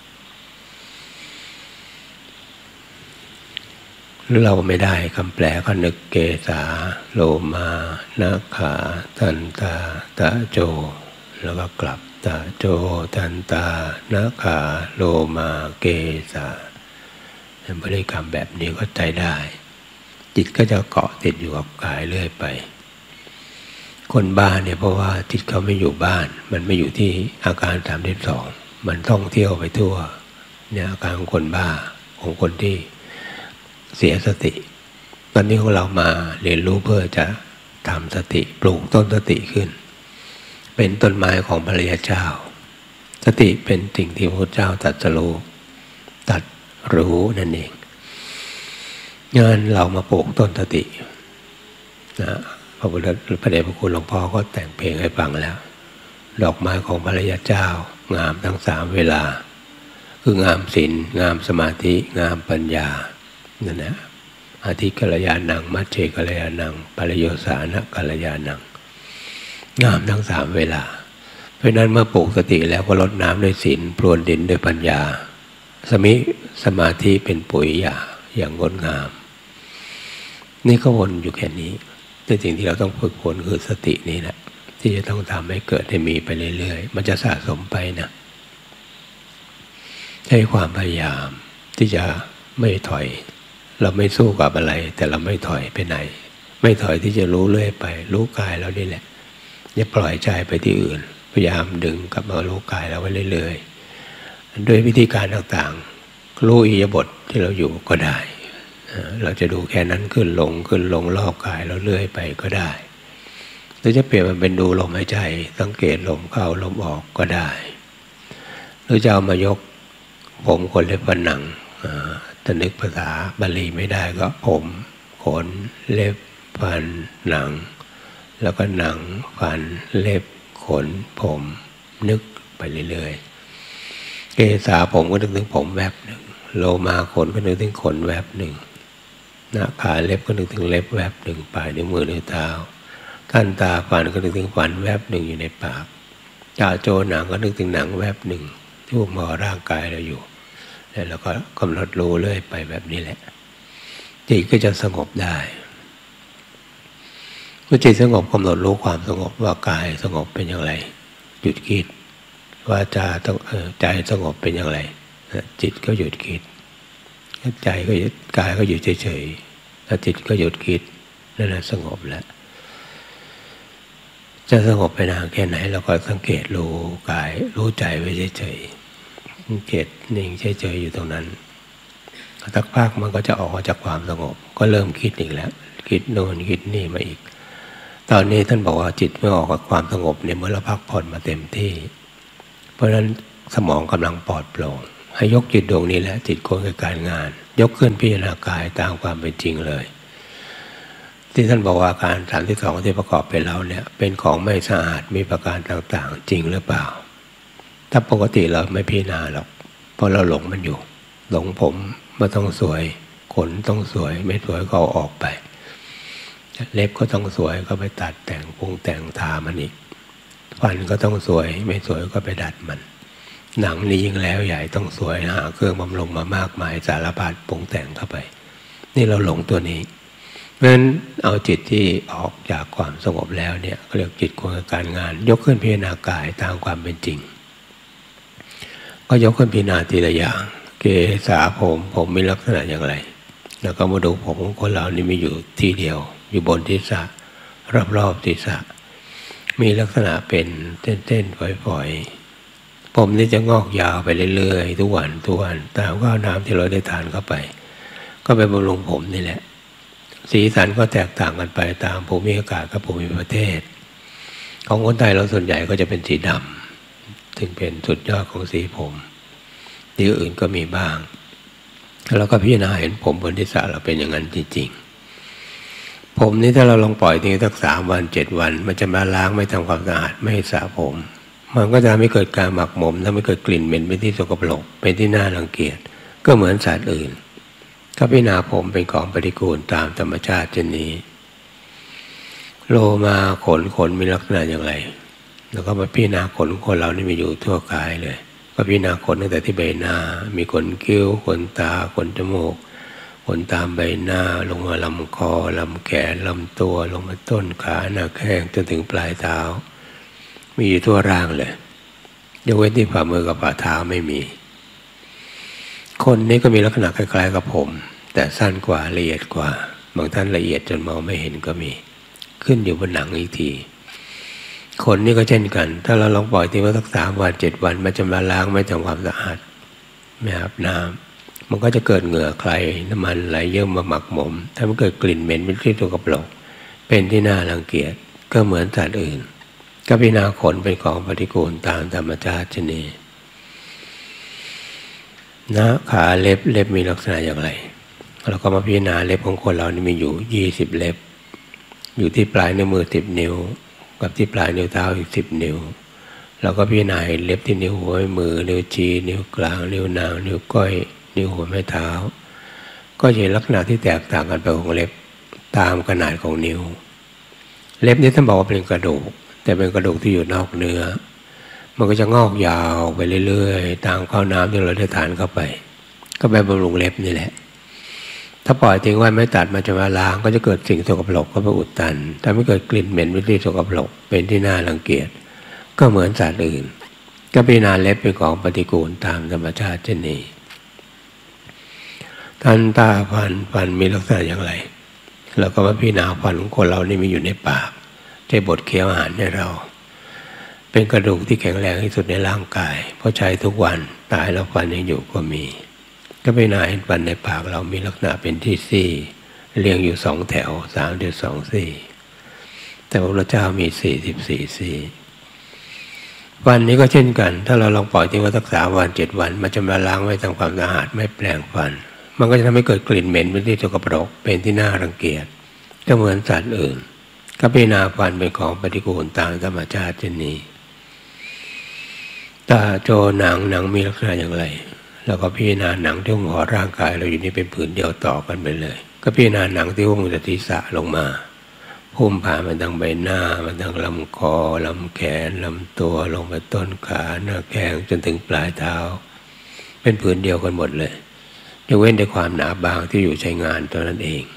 หรือเราไม่ได้คำแปลก็นึกเกศาโลมานักขาทันตาตะโจแล้วก็กลับตาโจทันตานาขาโลมาเกสาบริกรรมแบบนี้ก็ใจได้จิตก็จะเกาะติดอยู่กับกายเรื่อยไปคนบ้าเนี่ยเพราะว่าจิตเขาไม่อยู่บ้านมันไม่อยู่ที่อาการสามสิบสองมันท่องเที่ยวไปทั่วเนี่ยอาการของคนบ้าของคนที่เสียสติตอนนี้ของเรามาเรียนรู้เพื่อจะทำสติปลูกต้นสติขึ้นเป็นต้นไม้ของพระริยเจ้าสติเป็นสิ่งที่พระพุทธเจ้าตรัสรู้ตรัสรู้นั่นเองงานเรามาปลูกต้นสตินะพระพุทธพระเดชพระคุณหลวงพ่อก็แต่งเพลงให้ฟังแล้วดอกไม้ของพระริยเจ้างามทั้งสามเวลาคืองามศีลงามสมาธิงามปัญญานั่นนะอาทิกัลยาณังมัชเชกัลยาณังปริโยสานะกัลยาณังงามทั้งสามเวลาเพราะนั้นเมื่อปลูกสติแล้วก็รดน้ำด้วยศีลพรวนดินด้วยปัญญาสมิสมาธิเป็นปุ๋ยหญ้าอย่างงดงามนี่ก็วนอยู่แค่นี้แต่สิ่งที่เราต้องฝึกฝนคือสตินี่แหละที่จะต้องทำให้เกิดให้มีไปเรื่อยๆมันจะสะสมไปนะใช้ความพยายามที่จะไม่ถอยเราไม่สู้กับอะไรแต่เราไม่ถอยไปไหนไม่ถอยที่จะรู้เรื่อยไปรู้กายเรานี่แหละอย่าปล่อยใจไปที่อื่นพยายามดึงกลับมารู้กายเราไว้เรื่อยๆด้วยวิธีการต่างๆรู้อิริยาบถที่เราอยู่ก็ได้เราจะดูแค่นั้นขึ้นลงขึ้นลงรอบกายเราเรื่อยไปก็ได้หรือจะเปลี่ยนมันเป็นดูลมหายใจสังเกตลมเข้าลมออกก็ได้หรือจะเอามายกผมขนเล็บฟันหนังถ้านึกภาษาบาลีไม่ได้ก็ผมขนเล็บฟันหนังแล้วก็หนังฟันเล็บขนผมนึกไปเรื่อยๆเกศาผมก็นึกถึงผมแวบหนึ่งโลมาขนก็นึกถึงขนแวบหนึ่งหน้าขาเล็บก็นึกถึงเล็บแวบหนึ่งปลายนิ้วมือนิ้วเท้าขั้นตาฟันก็นึกถึงฟันแวบหนึ่งอยู่ในปากตาโจหนังก็นึกถึงหนังแวบหนึ่งที่หุ้มห่อร่างกายเราอยู่แล้วเราก็กำหนดรู้เรื่อยไปแบบนี้แหละจิตก็จะสงบได้เมื่อจิตสงบกำหนดรู้ความสงบว่ากายสงบเป็นอย่างไรหยุดคิดว่าใจต้องใจสงบเป็นอย่างไรจิตก็หยุดคิดใจก็หยุดกายก็อยู่เฉยๆแล้วจิตก็หยุดคิดนั่นแหละสงบแล้วจะสงบไปนานแค่ไหนเราก็สังเกตรู้กายรู้ใจไว้เฉยๆสังเกตนิ่งเฉยๆอยู่ตรงนั้นสักพักมันก็จะออกจากความสงบก็เริ่มคิดอีกแล้วคิดโน่นคิดนี่มาอีกตอนนี้ท่านบอกว่าจิตเมื่อออกจากความสงบเนี่ยเมื่อเราพักผ่อนมาเต็มที่เพราะฉะนั้นสมองกำลังปลอดโปร่งให้ยกจิตดวงนี้แหละจิตโกนกับการงานยกขึ้นพิจารณากายตามความเป็นจริงเลยที่ท่านบอกว่าการสามที่สองที่ประกอบเป็นเราเนี่ยเป็นของไม่สะอาดมีประการต่างๆจริงหรือเปล่าถ้าปกติเราไม่พิจารณาหรอกเพราะเราหลงมันอยู่หลงผมมันต้องสวยขนต้องสวยไม่สวยก็เอาออกไปเล็บก็ต้องสวยก็ไปตัดแต่งปรุงแต่งทามันอีกฟันก็ต้องสวยไม่สวยก็ไปดัดมันหนังนี่ยิ่งแล้วใหญ่ต้องสวยหาเครื่องบำรุงมามากมายสารพัดปรุงแต่งเข้าไปนี่เราหลงตัวนี้เพราะฉะนั้นเอาจิตที่ออกจากความสงบแล้วเนี่ยเรียกจิตควรกับการงานยกขึ้นพิจารณากายตามความเป็นจริงก็ยกขึ้นพิจารณาทีละอย่างเกศาผมผมมีลักษณะอย่างไรแล้วก็มาดูผมของคนเรานี่มีอยู่ที่เดียวอยู่บนศีรษะรอบๆศีรษะมีลักษณะเป็นเส้นๆฝอยๆผมนี่จะงอกยาวไปเรื่อยๆทุกวันทุกวันตามข้าวน้ำที่เราได้ทานเข้าไปก็ไปบำรุงผมนี่แหละสีสันก็แตกต่างกันไปตามภูมิอากาศกับภูมิประเทศของคนไทยเราส่วนใหญ่ก็จะเป็นสีดำถึงเป็นสุดยอดของสีผมที่อื่นก็มีบ้างแล้วก็พิจารณาเห็นผมบนศีรษะเราเป็นอย่างนั้นจริงๆผมนี้ถ้าเราลองปล่อยทิ้งสักสามวันเจ็ดวันมันจะมาล้างไม่ทำความสะอาดไม่สระผมมันก็จะไม่เกิดการหมักหมมทำให้เกิดกลิ่นเหม็นเป็นที่สกปรกเป็นที่น่ารังเกียจก็เหมือนสัตว์อื่นก็พิจารณาผมเป็นของปฏิกูลตามธรรมชาติเช่นนี้โลมาขนขนมีลักษณะอย่างไรแล้วก็มาพิจารณาขนคนเรานี่มีอยู่ทั่วกายเลยก็พิจารณาขนตั้งแต่ที่ใบหน้ามีขนคิ้วขนตาขนจมูกขนตามใบหน้าลงมาลำคอลำแขนลำตัวลงมาต้นขาหน้าแข้งจนถึงปลายเท้ามีอยู่ทั่วร่างเลยยกเว้นที่ฝ่ามือกับฝ่าเท้าไม่มีคนนี้ก็มีลักษณะคล้ายๆกับผมแต่สั้นกว่าละเอียดกว่าบางท่านละเอียดจนมองไม่เห็นก็มีขึ้นอยู่บนหนังอีกทีขนนี่ก็เช่นกันถ้าเราลองปล่อยทิ้งไว้สักสามวันเจ็ดวันมันจะมาล้างไม่ทำความสะอาดไม่อาบน้ำมันก็จะเกิดเหงื่อใครน้ำมันไหลเยิ้มมาหมักหมมถ้ามันเกิดกลิ่นเหม็นเป็นที่ตัวกระปรกเป็นที่น่ารังเกียจก็เหมือนสัตว์อื่นก็พิจารณาขนเป็นของปฏิกูลตามธรรมชาติชนีนะขาเล็บเล็บมีลักษณะอย่างไรเราก็มาพิจารณาเล็บของคนเรานี่มีอยู่ยี่สิบเล็บอยู่ที่ปลายนิ้วมือสิบนิ้วกับที่ปลายนิ้วเท้าอีกสิบนิ้วเราก็พิจารณาเล็บที่นิ้วหัวแม่มือนิ้วชี้นิ้วกลางนิ้วนางนิ้วก้อยนิ้วหัวแม่เท้าก็จะเห็นลักษณะที่แตกต่างกันไปของเล็บตามขนาดของนิ้วเล็บนี้ท่านบอกว่าเป็นกระดูกแต่เป็นกระดูกที่อยู่นอกเนื้อมันก็จะงอกยาวไปเรื่อยๆตามข้าวน้ำที่เราได้ทานเข้าไปก็ไปบำรุงเล็บนี่แหละถ้าปล่อยทิ้งไว้ไม่ตัดมันจะมาล้างก็จะเกิดสิ่งสกปรกก็ไปอุดตันถ้าไม่เกิดกลิ่นเหม็นเป็นที่สกปรกเป็นที่น่ารังเกียจก็เหมือนสัตว์อื่นก็พิจารณาเล็บเป็นของปฏิกูลตามธรรมชาติเช่นนี้ทันตาฟันฟันมีลักษณะอย่างไรเราก็มาพิจารณาฟันของคนเรานี่มีอยู่ในปากใช้บดเคี้ยวอาหารให้เราเป็นกระดูกที่แข็งแรงที่สุดในร่างกายเพราะใช้ทุกวันตายแล้วฟันยังอยู่ก็มีก็พิจารณาเห็นฟันในปากเรามีลักษณะเป็นที่ซี่เรียงอยู่สองแถวสามเดือนสองซี่แต่พระพุทธเจ้ามีสี่สิบสี่ซี่วันนี้ก็เช่นกันถ้าเราลองปล่อยทิ้งไว้สักสามวันเจ็ดวันมันจะมาล้างไม่ทำความสะอาดไม่แปลงฟันมันก็จะทำให้เกิดกลิ่นเหม็นเป็นที่สกปรกเป็นที่น่ารังเกียจก็เหมือนสัตว์อื่นก็พิจารณาฟันเป็นของปฏิกูลตามธรรมชาติเช่นนี้ตาโจหนังหนังมีลักษณะอย่างไรแล้วก็พิจารณาหนังที่หุ้มห่อร่างกายเราอยู่นี่เป็นผืนเดียวต่อกันไปเลยก็พิจารณาหนังที่หุ้มจากศีรษะลงมาหุ้มผ่านมาทางใบหน้ามาทางลำคอลำแขนลำตัวลงไปต้นขาหน้าแข้งจนถึงปลายเท้าเป็นผืนเดียวกันหมดเลยยกเว้นแต่ความหนาบางที่อยู่ใช้งานเท่านั้นเอง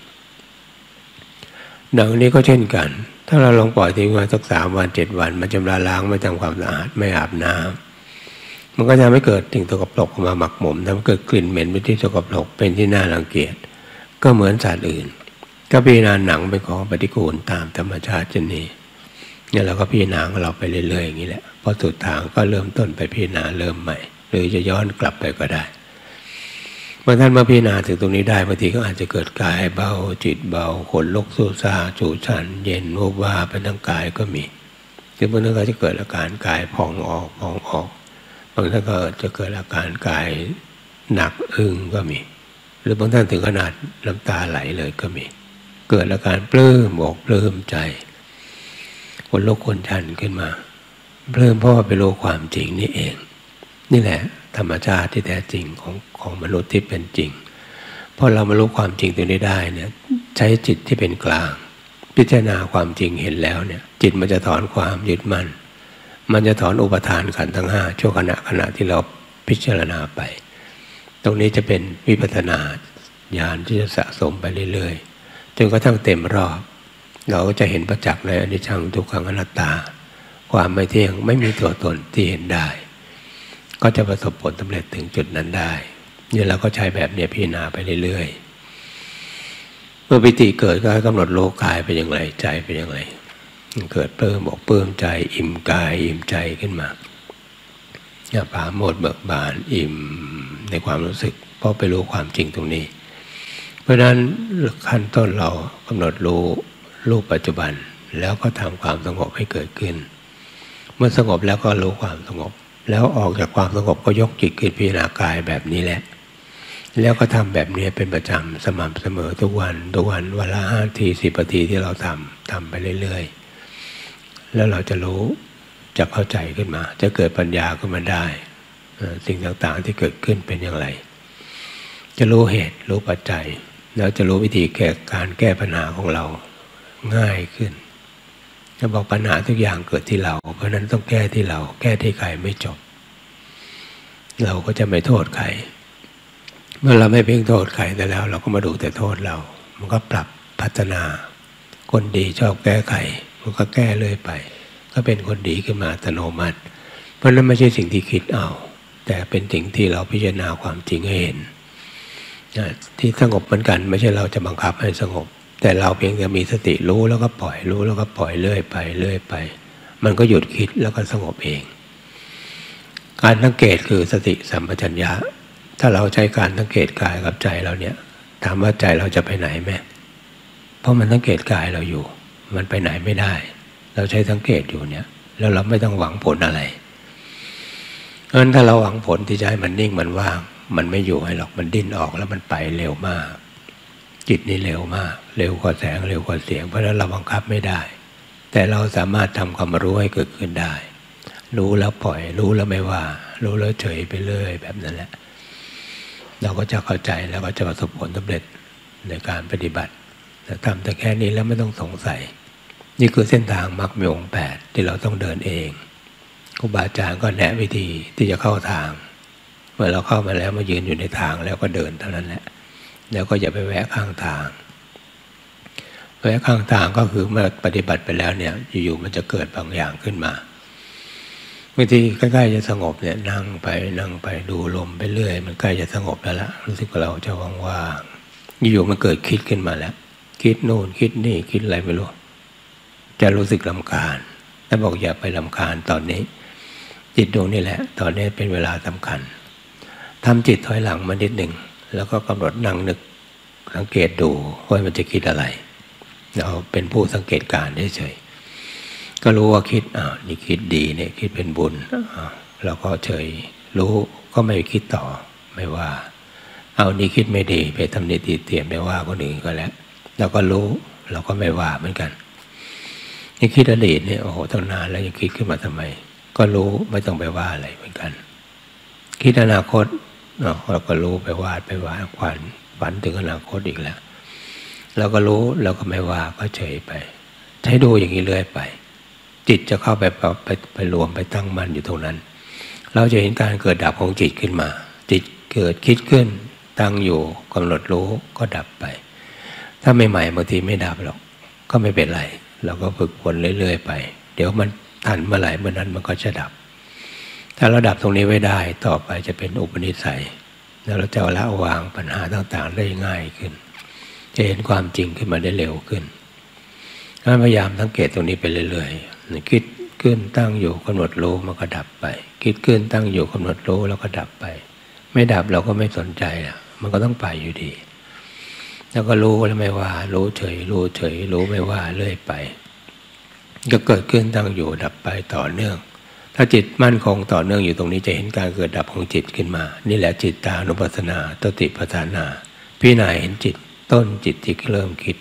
หนังนี้ก็เช่นกันถ้าเราลองปล่อยทิ้งไว้สักสามวันเจ็ดวันมันจะละล้างไม่ทำความสะอาดไม่อาบน้ำมันก็จะไม่เกิดสิ่งสกปรกมาหมักหมมทำให้เกิดกลิ่นเหม็นเป็นที่สกปรกเป็นที่น่ารังเกียจก็เหมือนสัตว์อื่นก็พิจารณาหนังเป็นของปฏิกูลตามธรรมชาติเช่นนี้เนี่ยเราก็พิจารณาของเราไปเรื่อยๆอย่างนี้แหละพอสุดทางก็เริ่มต้นไปพิจารณาเริ่มใหม่หรือจะย้อนกลับไปก็ได้บางท่านมาพิจารณาถึงตรงนี้ได้บางทีก็อาจจะเกิดกายเบาจิตเบาขนลุกสู้ซ่าจูชันเย็นวูบวาบเป็นทั้งกายก็มีหรือบางท่านก็จะเกิดอาการกายพองออกพองออกบางท่านก็จะเกิดอาการกายหนักอึ้งก็มีหรือบางท่านถึงขนาดน้ำตาไหลเลยก็มีเกิดอาการปลื้มอกปลื้มใจคนลุกคนชันขึ้นมาปลื้มเพราะว่าไปรู้ความจริงนี่เองนี่แหละธรรมชาติที่แท้จริงของของมนุษย์ที่เป็นจริงพอเรามารู้ความจริงตัวนี้ได้เนี่ยใช้จิตที่เป็นกลางพิจารณาความจริงเห็นแล้วเนี่ยจิตมันจะถอนความยึดมั่นมันจะถอนอุปทานขันธ์ทั้งห้าชั่วขณะขณะที่เราพิจารณาไปตรงนี้จะเป็นวิปัสสนาญาณที่จะสะสมไปเรื่อยๆจนกระทั่งเต็มรอบเราก็จะเห็นประจักษ์ในอนิจจังทุกขังอนัตตาความไม่เที่ยงไม่มีตัวตนที่เห็นได้ก็จะประสบผลสำเร็จถึงจุดนั้นได้เนี่ยเราก็ใช้แบบนี้พิจารณาไปเรื่อยๆเมื่อปิติเกิดก็กำหนดรู้กายเป็นอย่างไรใจเป็นอย่างไรเกิดเพิ่มบอกเพิ่มใจอิ่มกายอิ่มใจขึ้นมาอย่าปราโมทย์เบิกบานอิ่มในความรู้สึกเพราะไปรู้ความจริงตรงนี้เพราะฉะนั้นขั้นต้นเรากำหนดรู้รูปปัจจุบันแล้วก็ทำความสงบให้เกิดขึ้นเมื่อสงบแล้วก็รู้ความสงบแล้วออกจากความสงบก็ยกจิตขึ้นพิจารณากายแบบนี้แหละแล้วก็ทำแบบนี้เป็นประจำสม่ำเสมอทุกวันทุกวันวันละห้าทีสิบนาทีที่เราทำทำไปเรื่อยๆแล้วเราจะรู้จะเข้าใจขึ้นมาจะเกิดปัญญาขึ้นมาได้สิ่งต่างๆที่เกิดขึ้นเป็นอย่างไรจะรู้เหตุรู้ปัจจัยแล้วจะรู้วิธีแก้การแก้ปัญหาของเราง่ายขึ้นจะบอกปัญหาทุกอย่างเกิดที่เราเพราะนั้นต้องแก้ที่เราแก้ที่ใครไม่จบเราก็จะไม่โทษใครเมื่อเราไม่เพ่งโทษใครแต่แล้วเราก็มาดูแต่โทษเรามันก็ปรับพัฒนาคนดีชอบแก้ไขมันก็แก้เรื่อยไปก็เป็นคนดีขึ้นมาอัตโนมัติเพราะนั้นไม่ใช่สิ่งที่คิดเอาแต่เป็นสิ่งที่เราพิจารณาความจริงให้เห็นที่สงบเหมือนกันไม่ใช่เราจะบังคับให้สงบแต่เราเพียงแต่มีสติรู้แล้วก็ปล่อยรู้แล้วก็ปล่อยเรื่อยไปเรื่อยไปมันก็หยุดคิดแล้วก็สงบเองการสังเกตคือสติสัมปชัญญะถ้าเราใช้การสังเกตกายกับใจเราเนี่ยถามว่าใจเราจะไปไหนไหมเพราะมันสังเกตกายเราอยู่มันไปไหนไม่ได้เราใช้สังเกตอยู่เนี่ยแล้วเราไม่ต้องหวังผลอะไรเพราะฉะนั้นถ้าเราหวังผลที่จะให้มันนิ่งมันว่างมันไม่อยู่ให้หรอกมันดิ้นออกแล้วมันไปเร็วมากจิตนี่เร็วมากเร็วกว่าแสงเร็วกว่าเสียงเพราะฉะนั้นเราบังคับไม่ได้แต่เราสามารถทำความรู้ให้เกิดขึ้นได้รู้แล้วปล่อยรู้แล้วไม่ว่ารู้แล้วเฉยไปเรื่อยแบบนั้นแหละเราก็จะเข้าใจแล้วก็จะประสบผลสำเร็จในการปฏิบัติแต่ทำแต่แค่นี้แล้วไม่ต้องสงสัยนี่คือเส้นทางมรรคมีองค์แปดที่เราต้องเดินเองครูบาอาจารย์ก็แนะวิธีที่จะเข้าทางเมื่อเราเข้ามาแล้วมายืนอยู่ในทางแล้วก็เดินเท่านั้นแหละแล้วก็อย่าไปแวะข้างทางแวะข้างทางก็คือเมื่อปฏิบัติไปแล้วเนี่ยอยู่ๆมันจะเกิดบางอย่างขึ้นมาบางทีใกล้ๆจะสงบเนี่ยนั่งไปนั่งไปดูลมไปเรื่อยมันใกล้จะสงบแล้วละรู้สึกว่าเราจะว่างๆอยู่ๆมันเกิดคิดขึ้นมาแล้วคิดโน่นคิดนี่คิดอะไรไม่รู้จะรู้สึกรำคาญแต่บอกอย่าไปรำคาญตอนนี้จิตดวงนี่แหละตอนนี้เป็นเวลาสำคัญทำจิตถอยหลังมานิดหนึ่งแล้วก็กำหนดนั่งนึกสังเกตดูว่ามันจะคิดอะไรเราเป็นผู้สังเกตการเฉยๆก็รู้ว่าคิดอ่านี่คิดดีเนี่ยคิดเป็นบุญเราก็เฉยรู้ก็ไม่คิดต่อไม่ว่าเอานี่คิดไม่ดีไปทำนิติเตียมไม่ว่าคนอื่นก็แล้วเราก็รู้เราก็ไม่ว่าเหมือนกันนี่คิดอดีตเนี่ยโอ้โหตั้งนานแล้วยังคิดขึ้นมาทำไมก็รู้ไม่ต้องไปว่าอะไรเหมือนกันคิดอนาคตเราก็รู้ไปวาดไปวาดฝันฝันถึงอนาคตอีกแล้วเราก็รู้เราก็ไม่ว่าก็เฉยไปใช้ดูอย่างนี้เรื่อยไปจิตจะเข้าไปไปไปรวมไปตั้งมั่นอยู่ตรงนั้นเราจะเห็นการเกิดดับของจิตขึ้นมาจิตเกิดคิดขึ้นตั้งอยู่กำหนดรู้ก็ดับไปถ้าใหม่ๆบางทีไม่ดับหรอกก็ไม่เป็นไรเราก็ฝึกวนเรื่อยๆไปเดี๋ยวมันทันเมื่อไหร่เมื่อนั้นมันก็จะดับถ้าเราดับตรงนี้ไว้ได้ต่อไปจะเป็นอุปนิสัยแล้วเราจะละวางปัญหาต่างๆได้ง่ายขึ้นจะเห็นความจริงขึ้นมาได้เร็วขึ้นพยายามสังเกตตรงนี้ไปเรื่อยๆคิดขึ้นตั้งอยู่กำหนดรู้มันก็ดับไปคิดขึ้นตั้งอยู่กำหนดรู้แล้วก็ดับไปไม่ดับเราก็ไม่สนใจอ่ะมันก็ต้องไปอยู่ดีแล้วก็รู้แล้วไม่ว่ารู้เฉยรู้เฉยรู้ไม่ว่าเรื่อยไปก็เกิดขึ้นตั้งอยู่ดับไปต่อเนื่องถ้าจิตมั่นคงต่อเนื่องอยู่ตรงนี้จะเห็นการเกิดดับของจิตขึ้นมานี่แหละจิตตานุปัสสนาสติปัฏฐานาพิจารณาเห็นจิตต้นจิตที่เริ่มคิด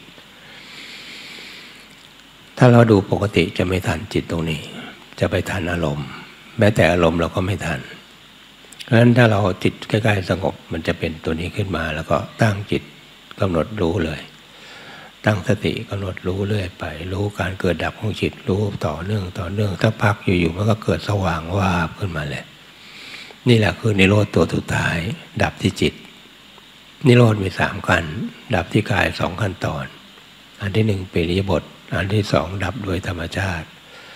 ถ้าเราดูปกติจะไม่ทันจิตตรงนี้จะไปทันอารมณ์แม้แต่อารมณ์เราก็ไม่ทันเพราะฉะนั้นถ้าเราจิตใกล้ๆสงบมันจะเป็นตัวนี้ขึ้นมาแล้วก็ตั้งจิตกำหนดรู้เลยตั้งสติกำหนดรู้เรื่อยไปรู้การเกิดดับของจิตรู้ต่อเนื่องต่อเนื่องถ้าพักอยู่ๆมันก็เกิดสว่างวาบขึ้นมาเลยนี่แหละคือนิโรธตัวสุดท้ายดับที่จิตนิโรธมีสามขั้นดับที่กายสองขั้นตอนอันที่หนึ่งเป็นอิริยาบถอันที่สองดับโดยธรรมชาติ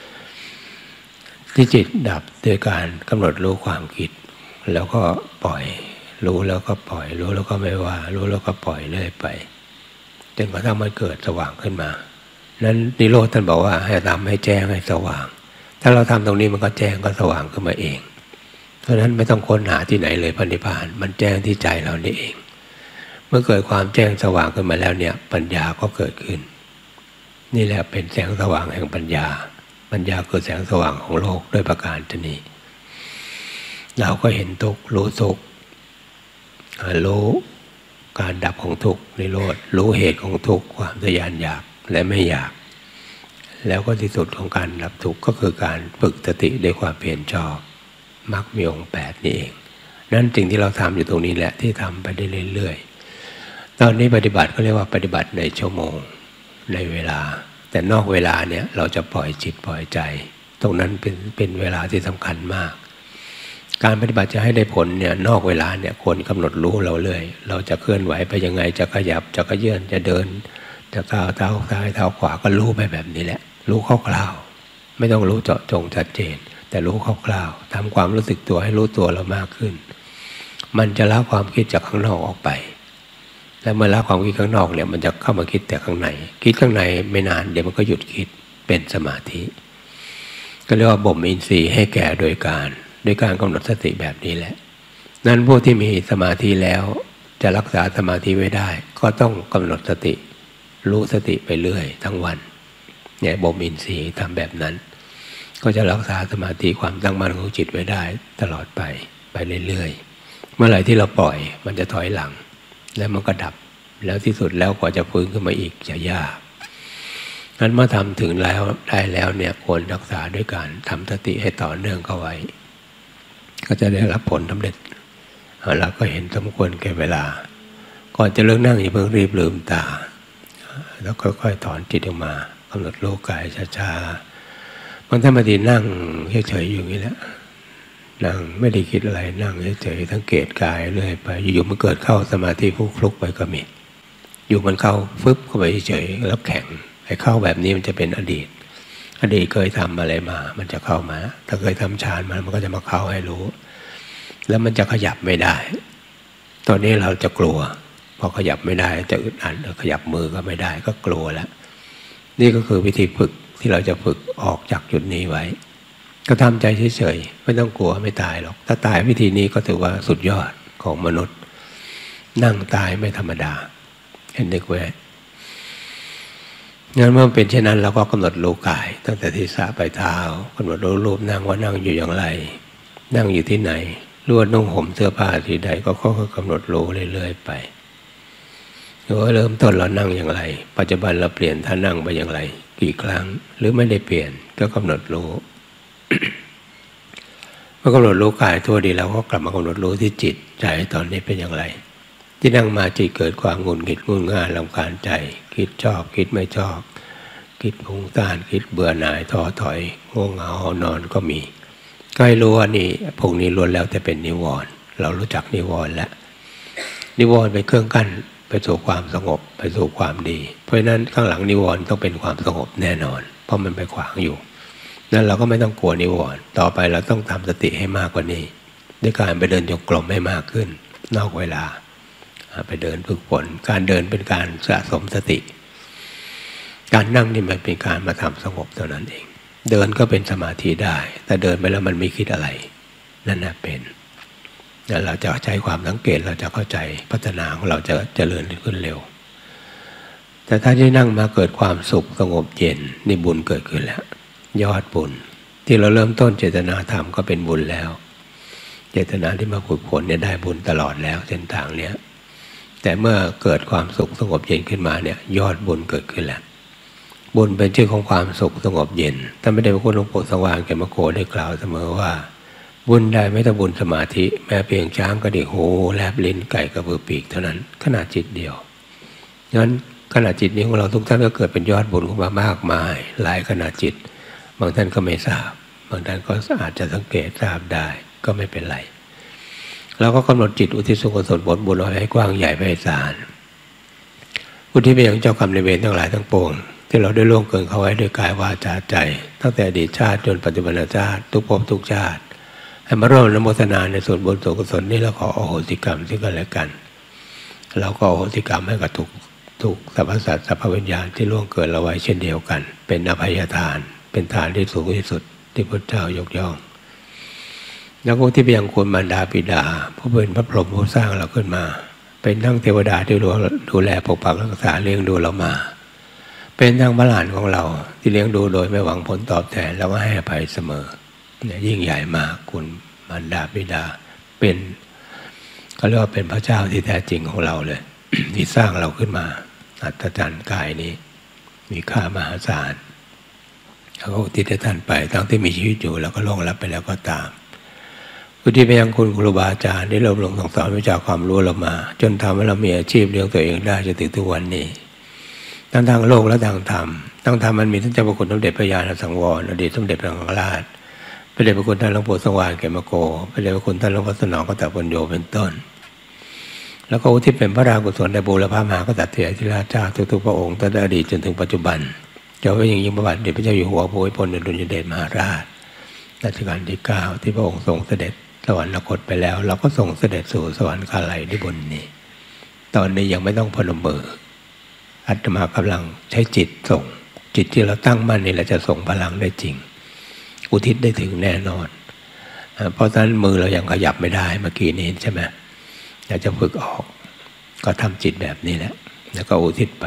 ที่จิตดับโดยการกำหนดรู้ความคิดแล้วก็ปล่อยรู้แล้วก็ปล่อยรู้แล้วก็ไม่ว่ารู้แล้วก็ปล่อยเรื่อยไปจนกระทั่งมันเกิดสว่างขึ้นมานั้นนิโรธท่านบอกว่าให้ทำให้แจ้งให้สว่างถ้าเราทำตรงนี้มันก็แจ้งก็สว่างขึ้นมาเองเพราะฉะนั้นไม่ต้องค้นหาที่ไหนเลยพระนิพพานมันแจ้งที่ใจเรานี่เองเมื่อเกิดความแจ้งสว่างขึ้นมาแล้วเนี่ยปัญญาก็เกิดขึ้นนี่แหละเป็นแสงสว่างแห่งปัญญาปัญญาคือแสงสว่างของโลกด้วยประการชนีเราก็เห็นทุกข์รู้ทุกข์รู้การดับของทุกข์นิโรธรู้เหตุของทุกข์ความทะยานอยากและไม่อยากแล้วก็ที่สุดของการดับทุกข์ก็คือการฝึกสติด้วยความเพียรชอบมรรคมีองค์แปดนี่เองนั่นสิ่งที่เราทำอยู่ตรงนี้แหละที่ทำไปได้เรื่อยๆตอนนี้ปฏิบัติก็เรียกว่าปฏิบัติในชั่วโมงในเวลาแต่นอกเวลาเนี่ยเราจะปล่อยจิตปล่อยใจตรงนั้นเป็นเป็นเวลาที่สำคัญมากการปฏิบัติจะให้ได้ผลเนี่ยนอกเวลาเนี่ยควรกำหนดรู้เราเลยเราจะเคลื่อนไหวไปยังไงจะขยับจะกระเยื่อนจะเดินจะก้าวเท้าซ้ายเท้าขวาก็รู้ไปแบบนี้แหละรู้คร่าวๆไม่ต้องรู้เจาะจงชัดเจนแต่รู้คร่าวๆทำความรู้สึกตัวให้รู้ตัวเรามากขึ้นมันจะละความคิดจากข้างนอกออกไปแล้วเมื่อละความคิดข้างนอกเนี่ยมันจะเข้ามาคิดแต่ข้างในคิดข้างในไม่นานเดี๋ยวมันก็หยุดคิดเป็นสมาธิก็เรียกว่าบ่มอินทรีย์ให้แก่โดยการโดยการกำหนดสติแบบนี้แหละนั้นผู้ที่มีสมาธิแล้วจะรักษาสมาธิไว้ได้ก็ต้องกำหนดสติรู้สติไปเรื่อยทั้งวันเนี่ยบ่มอินทรีย์ทำแบบนั้นก็จะรักษาสมาธิความตั้งมั่นของจิตไว้ได้ตลอดไปไปเรื่อยๆเมื่อไหร่ที่เราปล่อยมันจะถอยหลังแล้วมันก็ดับแล้วที่สุดแล้วกว่าจะฟื้นขึ้นมาอีกจะยากนั้นเมื่อทำถึงแล้วได้แล้วเนี่ยควรรักษาด้วยการทำสติให้ต่อเนื่องเข้าไว้ก็จะได้รับผลสำเร็จเราก็เห็นสมควรแก่เวลาก่อนจะเลิกนั่งอย่าเพิ่งรีบลืมตาแล้วค่อยๆถอนจิตออกมากำหนดรู้กายช้าๆบางท่านบางทีนั่งเฉยๆอยู่นี่แหละนั่งไม่ได้คิดอะไรนั่งเฉยๆสังเกตกายเรื่อยไปอยู่ๆมันเกิดเข้าสมาธิฟุกฟลุกไปก็มีอยู่มันเข้าฟึบเข้าไปเฉยๆแล้วแข็งไอ้เข้าแบบนี้มันจะเป็นอดีตอดีตเคยทำอะไรมามันจะเข้ามาถ้าเคยทำฌานมามันก็จะมาเข้าให้รู้แล้วมันจะขยับไม่ได้ตอนนี้เราจะกลัวพอขยับไม่ได้จะอึดอัดขยับมือก็ไม่ได้ก็กลัวแล้วนี่ก็คือวิธีฝึกที่เราจะฝึกออกจากจุดนี้ไว้ก็ทำใจเฉยๆไม่ต้องกลัวไม่ตายหรอกถ้าตายวิธีนี้ก็ถือว่าสุดยอดของมนุษย์นั่งตายไม่ธรรมดาเห็นนึกไว้งั้นเมื่อเป็นเช่นนั้นเราก็กำหนดรู้กายตั้งแต่ที่ศีรษะไปเท้ากำหนดรู้รูปนั่งว่านั่งอยู่อย่างไรนั่งอยู่ที่ไหนรู้ว่านุ่งห่มเสื้อผ้าที่ใดก็ค่อยๆกำหนดรู้เรื่อยๆไปหรือว่าเริ่มต้นเรานั่งอย่างไรปัจจุบันเราเปลี่ยนท่านั่งไปอย่างไรกี่ครั้งหรือไม่ได้เปลี่ยนก็กำหนดรู้ เมื่อกำหนดรู้กายทั่วดีแล้วก็กลับมากำหนดรู้ที่จิตใจตอนนี้เป็นอย่างไรที่นั่งมาจิตเกิดความหงุดหงิดงุนง่านรำคาญใจคิดชอบคิดไม่ชอบคิดฟุ้งซ่านคิดเบื่อหน่ายท้อถอยง่วงเหงานอนก็มีก็ให้รู้ว่านี่พวกนี้ล้วนแล้วแต่เป็นนิวรณ์เรารู้จักนิวรณ์แล้วนิวรณ์เป็นเครื่องกั้นไปสู่ความสงบไปสู่ความดีเพราะฉะนั้นข้างหลังนิวรณ์ต้องเป็นความสงบแน่นอนเพราะมันไปขวางอยู่นั้นเราก็ไม่ต้องกลัวนิวรณ์ต่อไปเราต้องทำสติให้มากกว่านี้ด้วยการไปเดินจงกรมให้มากขึ้นนอกเวลาไปเดินฝึกฝนการเดินเป็นการสะสมสติการนั่งนี่มันเป็นการมาทำสงบเท่านั้นเองเดินก็เป็นสมาธิได้แต่เดินไปแล้วมันไม่คิดอะไรนั่นน่ะเป็นแล้วเราจะใช้ความสังเกตเราจะเข้าใจพัฒนาของเราจะเจริญขึ้นเร็วแต่ถ้าที่นั่งมาเกิดความสุขสงบเย็นนี่บุญเกิดขึ้นแล้วยอดบุญที่เราเริ่มต้นเจตนาทำก็เป็นบุญแล้วเจตนาที่มาฝึกฝนเนี่ยได้บุญตลอดแล้วเส้นทางเนี้ยแต่เมื่อเกิดความสุขสงบเย็นขึ้นมาเนี่ยยอดบุญเกิดขึ้นแล้วบุญเป็นชื่อของความสุขสงบเย็นท่านไม่ได้พระคุณหลวงปู่สว่างแก่มโกได้กล่าวเสมอว่าบุญได้ไม่ต้องบุญสมาธิแม้เพียงช้างกระดิกหูแลบลิ้นไก่กระพือปีกเท่านั้นขนาดจิตเดียวงั้นขนาดจิตนี้ของเราทุกท่านก็เกิดเป็นยอดบุญขึ้นมามากมายหลายขนาดจิตบางท่านก็ไม่ทราบบางท่านก็อาจจะสังเกตทราบได้ก็ไม่เป็นไรเราก็กำหนดจิตอุทิศส่วนกุศลผลบุญเอาให้กว้างใหญ่ไพศาลอุทิศไปยังเจ้ากรรมนายเวรทั้งหลายทั้งปวงที่เราได้ล่วงเกินเขาไว้ด้วยกายวาจาใจตั้งแต่อดีตชาติจนปัจจุบันชาติทุกภพทุกชาติให้มาร่วมอนุโมทนาในส่วนบุญส่วนกุศลนี้เราขออโหสิกรรมซึ่งกันและกันเราก็อโหสิกรรมให้กับทุกทุกสรรพสัตว์สรรพวิญญาณที่ล่วงเกินเราไว้เช่นเดียวกันเป็นอภัยทานเป็นทานที่สูงที่สุดที่พระเจ้ายกย่องแล้วก็ที่ไปยังคุณมารดาบิดาผู้เป็นพระพรหมผู้สร้างเราขึ้นมาเป็นทั้งเทวดาที่ดูแลปกปักรักษาเลี้ยงดูเรามาเป็นทั้งพระหลานของเราที่เลี้ยงดูโดยไม่หวังผลตอบแทนแล้วก็ให้อภัยเสมอเนี่ยยิ่งใหญ่มากคุณมารดาบิดาเป็นเขาเรียกว่าเป็นพระเจ้าที่แท้จริงของเราเลย ที่สร้างเราขึ้นมาอัศจรรย์กายนี้มีค่ามหาศาลเขาก็อุทิศให้ท่านไปทั้งที่มีชีวิตอยู่แล้วก็ล่วงลับไปแล้วก็ตามอุทิศไปยังคุณครูบาอาจารย์ที่เราลงสั่งสอนวิชาความรู้เรามาจนทำให้เรามีอาชีพเลี้ยงตัวเองได้จนถึงทุกวันนี้ทั้งทางโลกและทางธรรมทั้งธรรมมันมีท่านเจ้าพระคุณสมเด็จพระญาณสังวรอดีตสมเด็จพระสังฆราชพระเดชพระคุณท่านหลวงปู่สว่างแก่มโกพระเดชพระคุณท่านหลวงพ่อสนองกตปัญโยเป็นต้นแล้วก็อุทิศเป็นพระราชกุศลแด่บูรพามหากษัตริย์เถรธิราชเจ้าทุกๆพระองค์ตั้งแต่อดีตจนถึงปัจจุบันเจ้าพระยิ่งยิ่งพระบาทสมเด็จพระเจ้าอยู่หัวภูมิพลอดุลยเดชมหาราชรัชกาลที่เก้าที่พระองค์ทรงเสด็จสวรรคตไปแล้วเราก็ส่งเสด็จสู่สวรรคาลัยที่บนนี้ตอนนี้ยังไม่ต้องพนมมืออาตมากำลังใช้จิตส่งจิตที่เราตั้งมั่นนี่แหละจะส่งพลังได้จริงอุทิศได้ถึงแน่นอนเพราะฉะนั้นมือเรายังขยับไม่ได้เมื่อกี้นี้ใช่ไหมอยากจะฝึกออกก็ทำจิตแบบนี้แหละแล้วก็อุทิศไป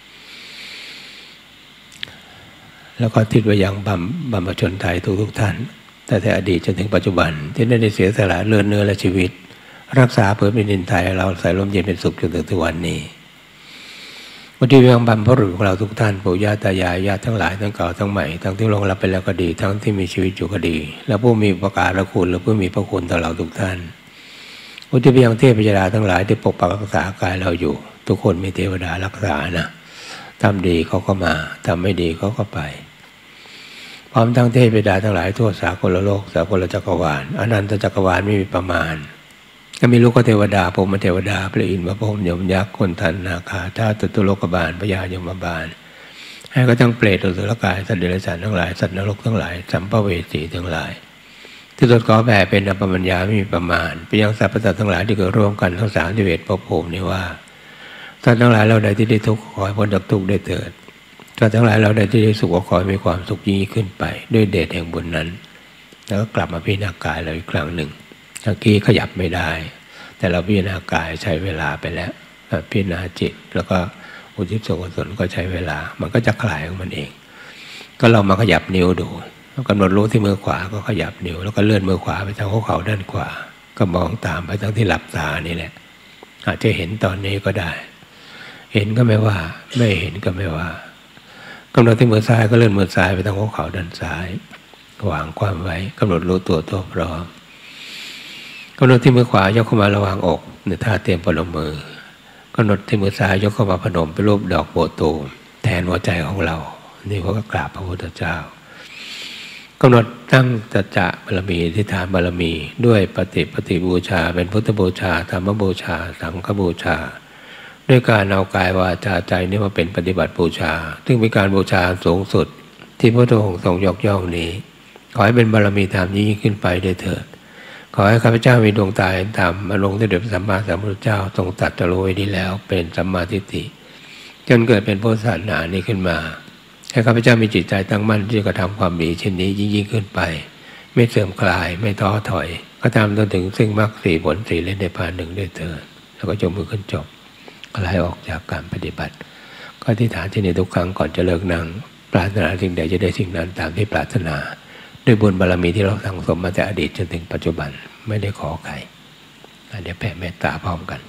แล้วก็ทิศไปยังบำบำเพ็ญชนไทยทุกๆท่านแต่แต่อดีตจนถึงปัจจุบันที่ได้เสียสละเลือดเนื้อและชีวิตรักษาเพื่อแผ่นดินไทยเราใส่ร่มเย็นเป็นสุขจนถึงทุกวันนี้วันที่ยังบรรพบุรุษของเราทุกท่านปู่ย่าตายายญาติทั้งหลายทั้งเก่าทั้งใหม่ทั้งที่ล่วงลับไปแล้วก็ดีทั้งที่มีชีวิตอยู่ก็ดีและผู้มีประการละคุณและผู้มีพระคุณต่อเราทุกท่านวันที่ยังเทพยดาทั้งหลายที่ปกปักรักษากายเราอยู่ทุกคนมีเทวดารักษานะทำดีเขาก็มาทำไม่ดีเขาก็ไปพร้อมทั้งเทพยดาทั้งหลายทั่วสากลโลกสากลจักรวาลอนันตจักรวาลไม่มีประมาณก็มีลูกเทวดาพรหมเทวดาพระอินทร์พระพรหมยมยักษ์คนทันนาคาท้าวจตุโลกบาลพญายมบาลให้ก็ทั้งเปรตอสุรกายสัตว์เดรัจฉานทั้งหลายสัตว์นรกทั้งหลายสัมภเวสีทั้งหลายที่ตรวจขอแผ่เป็นอภิมัญญาไม่มีประมาณไปยังสรรพสัตว์ทั้งหลายที่เกิดร่วมกันทั้งสามสิบเอ็ดภพภูมินี้ว่าสัตว์ทั้งหลายเราใดที่ได้ทุกข์ขอให้พ้นจากทุกข์ได้เถิดสัตว์ทั้งหลายเราใดที่ได้สุขขอให้มีความสุขยิ่งขึ้นไปด้วยเดชแห่งบุญนั้นแล้วก็กลับมาพิจารณากายเราอีกครั้งหนึ่งเมื่อกี้ขยับไม่ได้แต่เราพิจารณากายใช้เวลาไปแล้วพิจารณาจิตแล้วก็อุทิศส่วนกุศลก็ใช้เวลามันก็จะคลายของมันเองก็เรามาขยับนิ้วดูกำหนดรู้ที่มือขวาก็ขยับนิ้วแล้วก็เลื่อนมือขวาไปทางหัวเข่าด้านขวาก็มองตามไปทั้งที่หลับตานี่แหละอาจจะเห็นตอนนี้ก็ได้เห็นก็ไม่ว่าไม่เห็นก็ไม่ว่ากำหนดที่มือซ้ายก็เลื่อนมือซ้ายไปทางหัวเข่าด้านซ้ายวางความไว้กำหนดรู้ตัวตัวพร้อมกำหนดที่มือขวายกเข้ามาระหว่างอกในท่าเตรียมปนมมือกำหนดที่มือซ้ายยกเข้ามาพนมเป็นรูปดอกโบตูมแทนหัวใจของเรานี่เขาก็กราบพระพุทธเจ้ากำหนดตั้งสัจจะบารมีที่ฐานบารมีด้วยปฏิปฏิบูชาเป็นพุทธบูชาธรรมบูชาสังฆบูชาด้วยการเอากายวาจาใจนี้มาเป็นปฏิบัติบูชาซึ่งเป็นการบูชาสูงสุดที่พระองค์ทรงยกย่องนี้ขอให้เป็นบารมีธรรมยิ่งขึ้นไปได้เถิดขอให้ข้าพเจ้ามีดวงตาเห็นธรรมมาลงที่เดชสัมมาสัมพุทธเจ้าทรงตรัสรู้ไว้ดีแล้วเป็นสัมมาทิฏฐิจนเกิดเป็นพุทธศาสนานี้ขึ้นมาให้ข้าพเจ้ามีจิตใจตั้งมั่นที่จะกระทำความดีเช่นนี้ยิ่งยิ่งขึ้นไปไม่เสื่อมคลายไม่ท้อถอยก็ตามจนถึงซึ่งมรรคสี่ผลสี่และนิพพานหนึ่งได้เถิดแล้วก็จงมือขึ้นจบคลายออกจากการปฏิบัติก็อธิษฐานที่นี่ทุกครั้งก่อนจะเลิกนั่งปรารถนาสิ่งใดจะได้สิ่งนั้นตามที่ปรารถนาด้วยบุญบารมีที่เราสั่งสมมาแต่อดีตจนถึงปัจจุบันไม่ได้ขอใครเดี๋ยวแผ่เมตตาพร้อมกัน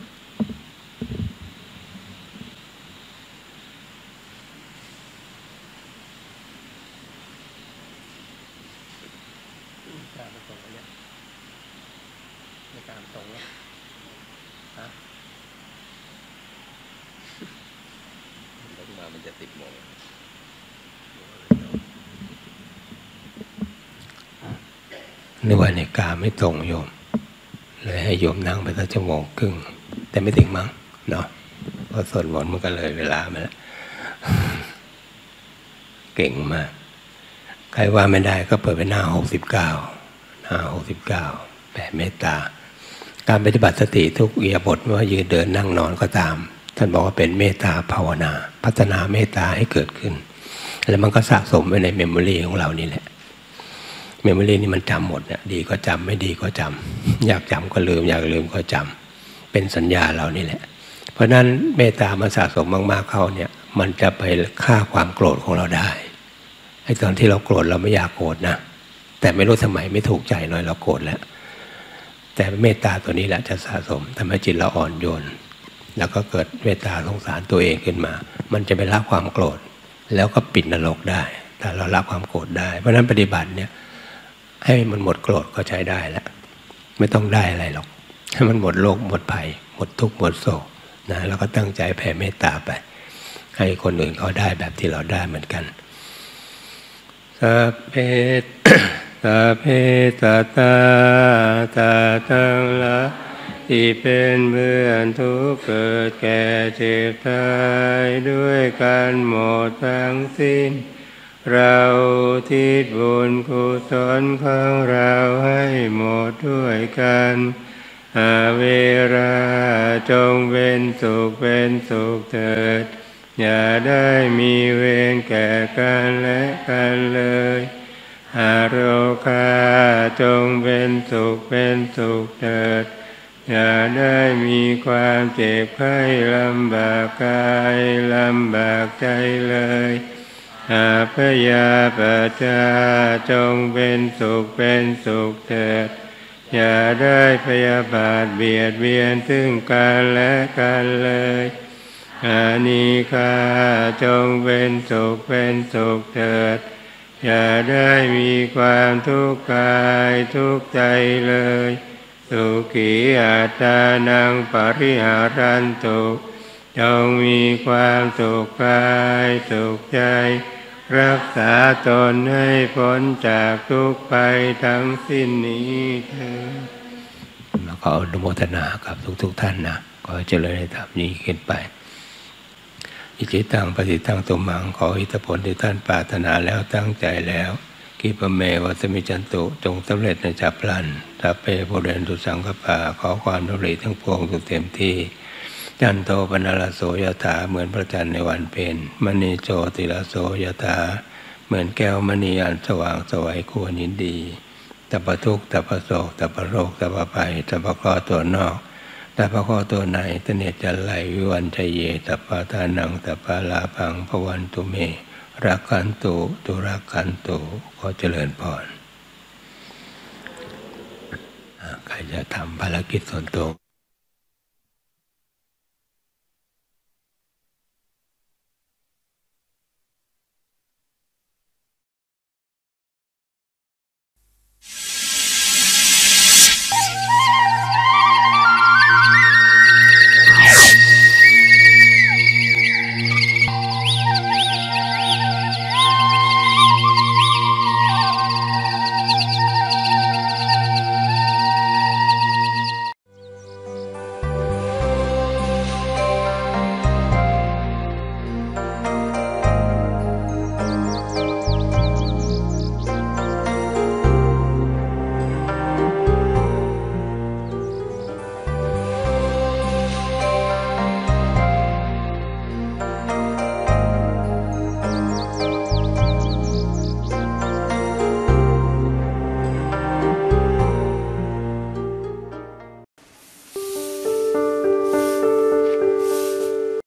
นึกว่านาฬิกาไม่ตรงโยมเลยให้โยมนั่งไปสักชั่วโมงครึ่งแต่ไม่ถึงมั้งเนาะพอสวดมนต์มันก็เลยเวลามาแล้วเก่งมากใครว่าไม่ได้ก็เปิดไปหน้าหกสิบเก้าหน้าหกสิบเก้าแผ่เมตตาการปฏิบัติสติทุกอิริยาบถไม่ว่ายืนเดินนั่งนอนก็ตามท่านบอกว่าเป็นเมตตาภาวนาพัฒนาเมตตาให้เกิดขึ้นแล้วมันก็สะสมไว้ในเมมโมรีของเรานี่แหละเมมโมรีนี่มันจำหมดเนี่ยดีก็จำไม่ดีก็จำอยากจำก็ลืมอยากลืมก็จำเป็นสัญญาเรานี่แหละเพราะนั้นเมตตามันสะสมมากๆเข้าเนี่ยมันจะไปฆ่าความโกรธของเราได้ไอ้ตอนที่เราโกรธเราไม่อยากโกรธนะแต่ไม่รู้ทำไมไม่ถูกใจหน่อยเราโกรธแล้วแต่เมตตาตัวนี้แหละจะสะสมทำให้จิตเราอ่อนโยนแล้วก็เกิดเมตตาสงสารตัวเองขึ้นมามันจะไปละความโกรธแล้วก็ปิดนรกได้ถ้าเราละความโกรธได้เพราะนั้นปฏิบัติเนี่ยให้มันหมดโกรธก็ใช้ได้แล้วไม่ต้องได้อะไรหรอกให้มันหมดโรคหมดภัยหมดทุกข์หมดโศกนะแล้วก็ตั้งใจแผ่เมตตาไปให้คนอื่นเขาได้แบบที่เราได้เหมือนกันสัพเพสัพเพสัตตาตาทั้งหลายที่เป็นเบื้องทุกข์เกิดแก่เจ็บตายด้วยกันหมดทั้งสิ้นเราทิศบุญกุศลของเราให้หมดด้วยกันอาเวราจงเป็นสุขเป็นสุขเถิดอย่าได้มีเวรแก่กันและกันเลยอาโรคาจงเป็นสุขเป็นสุขเถิดอย่าได้มีความเจ็บไข้ลำบากกายลำบากใจเลยอาพยาปัจจาจงเป็นสุขเป็นสุขเถิดอย่าได้พยาบาทเบียดเบียนถึงกันและกันเลยอานิฆาจงเป็นสุขเป็นสุขเถิดอย่าได้มีความทุกข์กายทุกข์ใจเลยสุขีอัตตานังปริหารันตุจงมีความสุขกายสุขใจรักษาตนให้พ้นจากทุกข์ไปทั้งสิ้นนี้เถิดแล้วก็อนุโมทนากับทุกๆท่านนะขอเจริญในธรรมนี้ขึ้นไปอิจิตังปฏิตังตุมังขออิทธิผลที่ท่านปรารถนาแล้วตั้งใจแล้วกิปเมวัสมิจันตุจงสำเร็จในฉับพลันสัพเพปุเรนตุสังคปาขอความดำริทั้งปวงสุขเต็มที่จันโทปนรโสยถาเหมือนพระจันทร์ในวันเพ็ญมณีโชติรโสยถาเหมือนแก้วมณีอันสว่างสวยควรยินดีตัปทุกข์ตัปโศกตัปโรคตัปภัยตัปข้อตัวนอกตัปข้อตัวในตเนจจันไหลวิวันชัยเยตัปปาทานังตัปปาลาภังภวันตุเมรักขันตุตุรักขันตุขอเจริญพรใครจะทำภารกิจส่วนตัว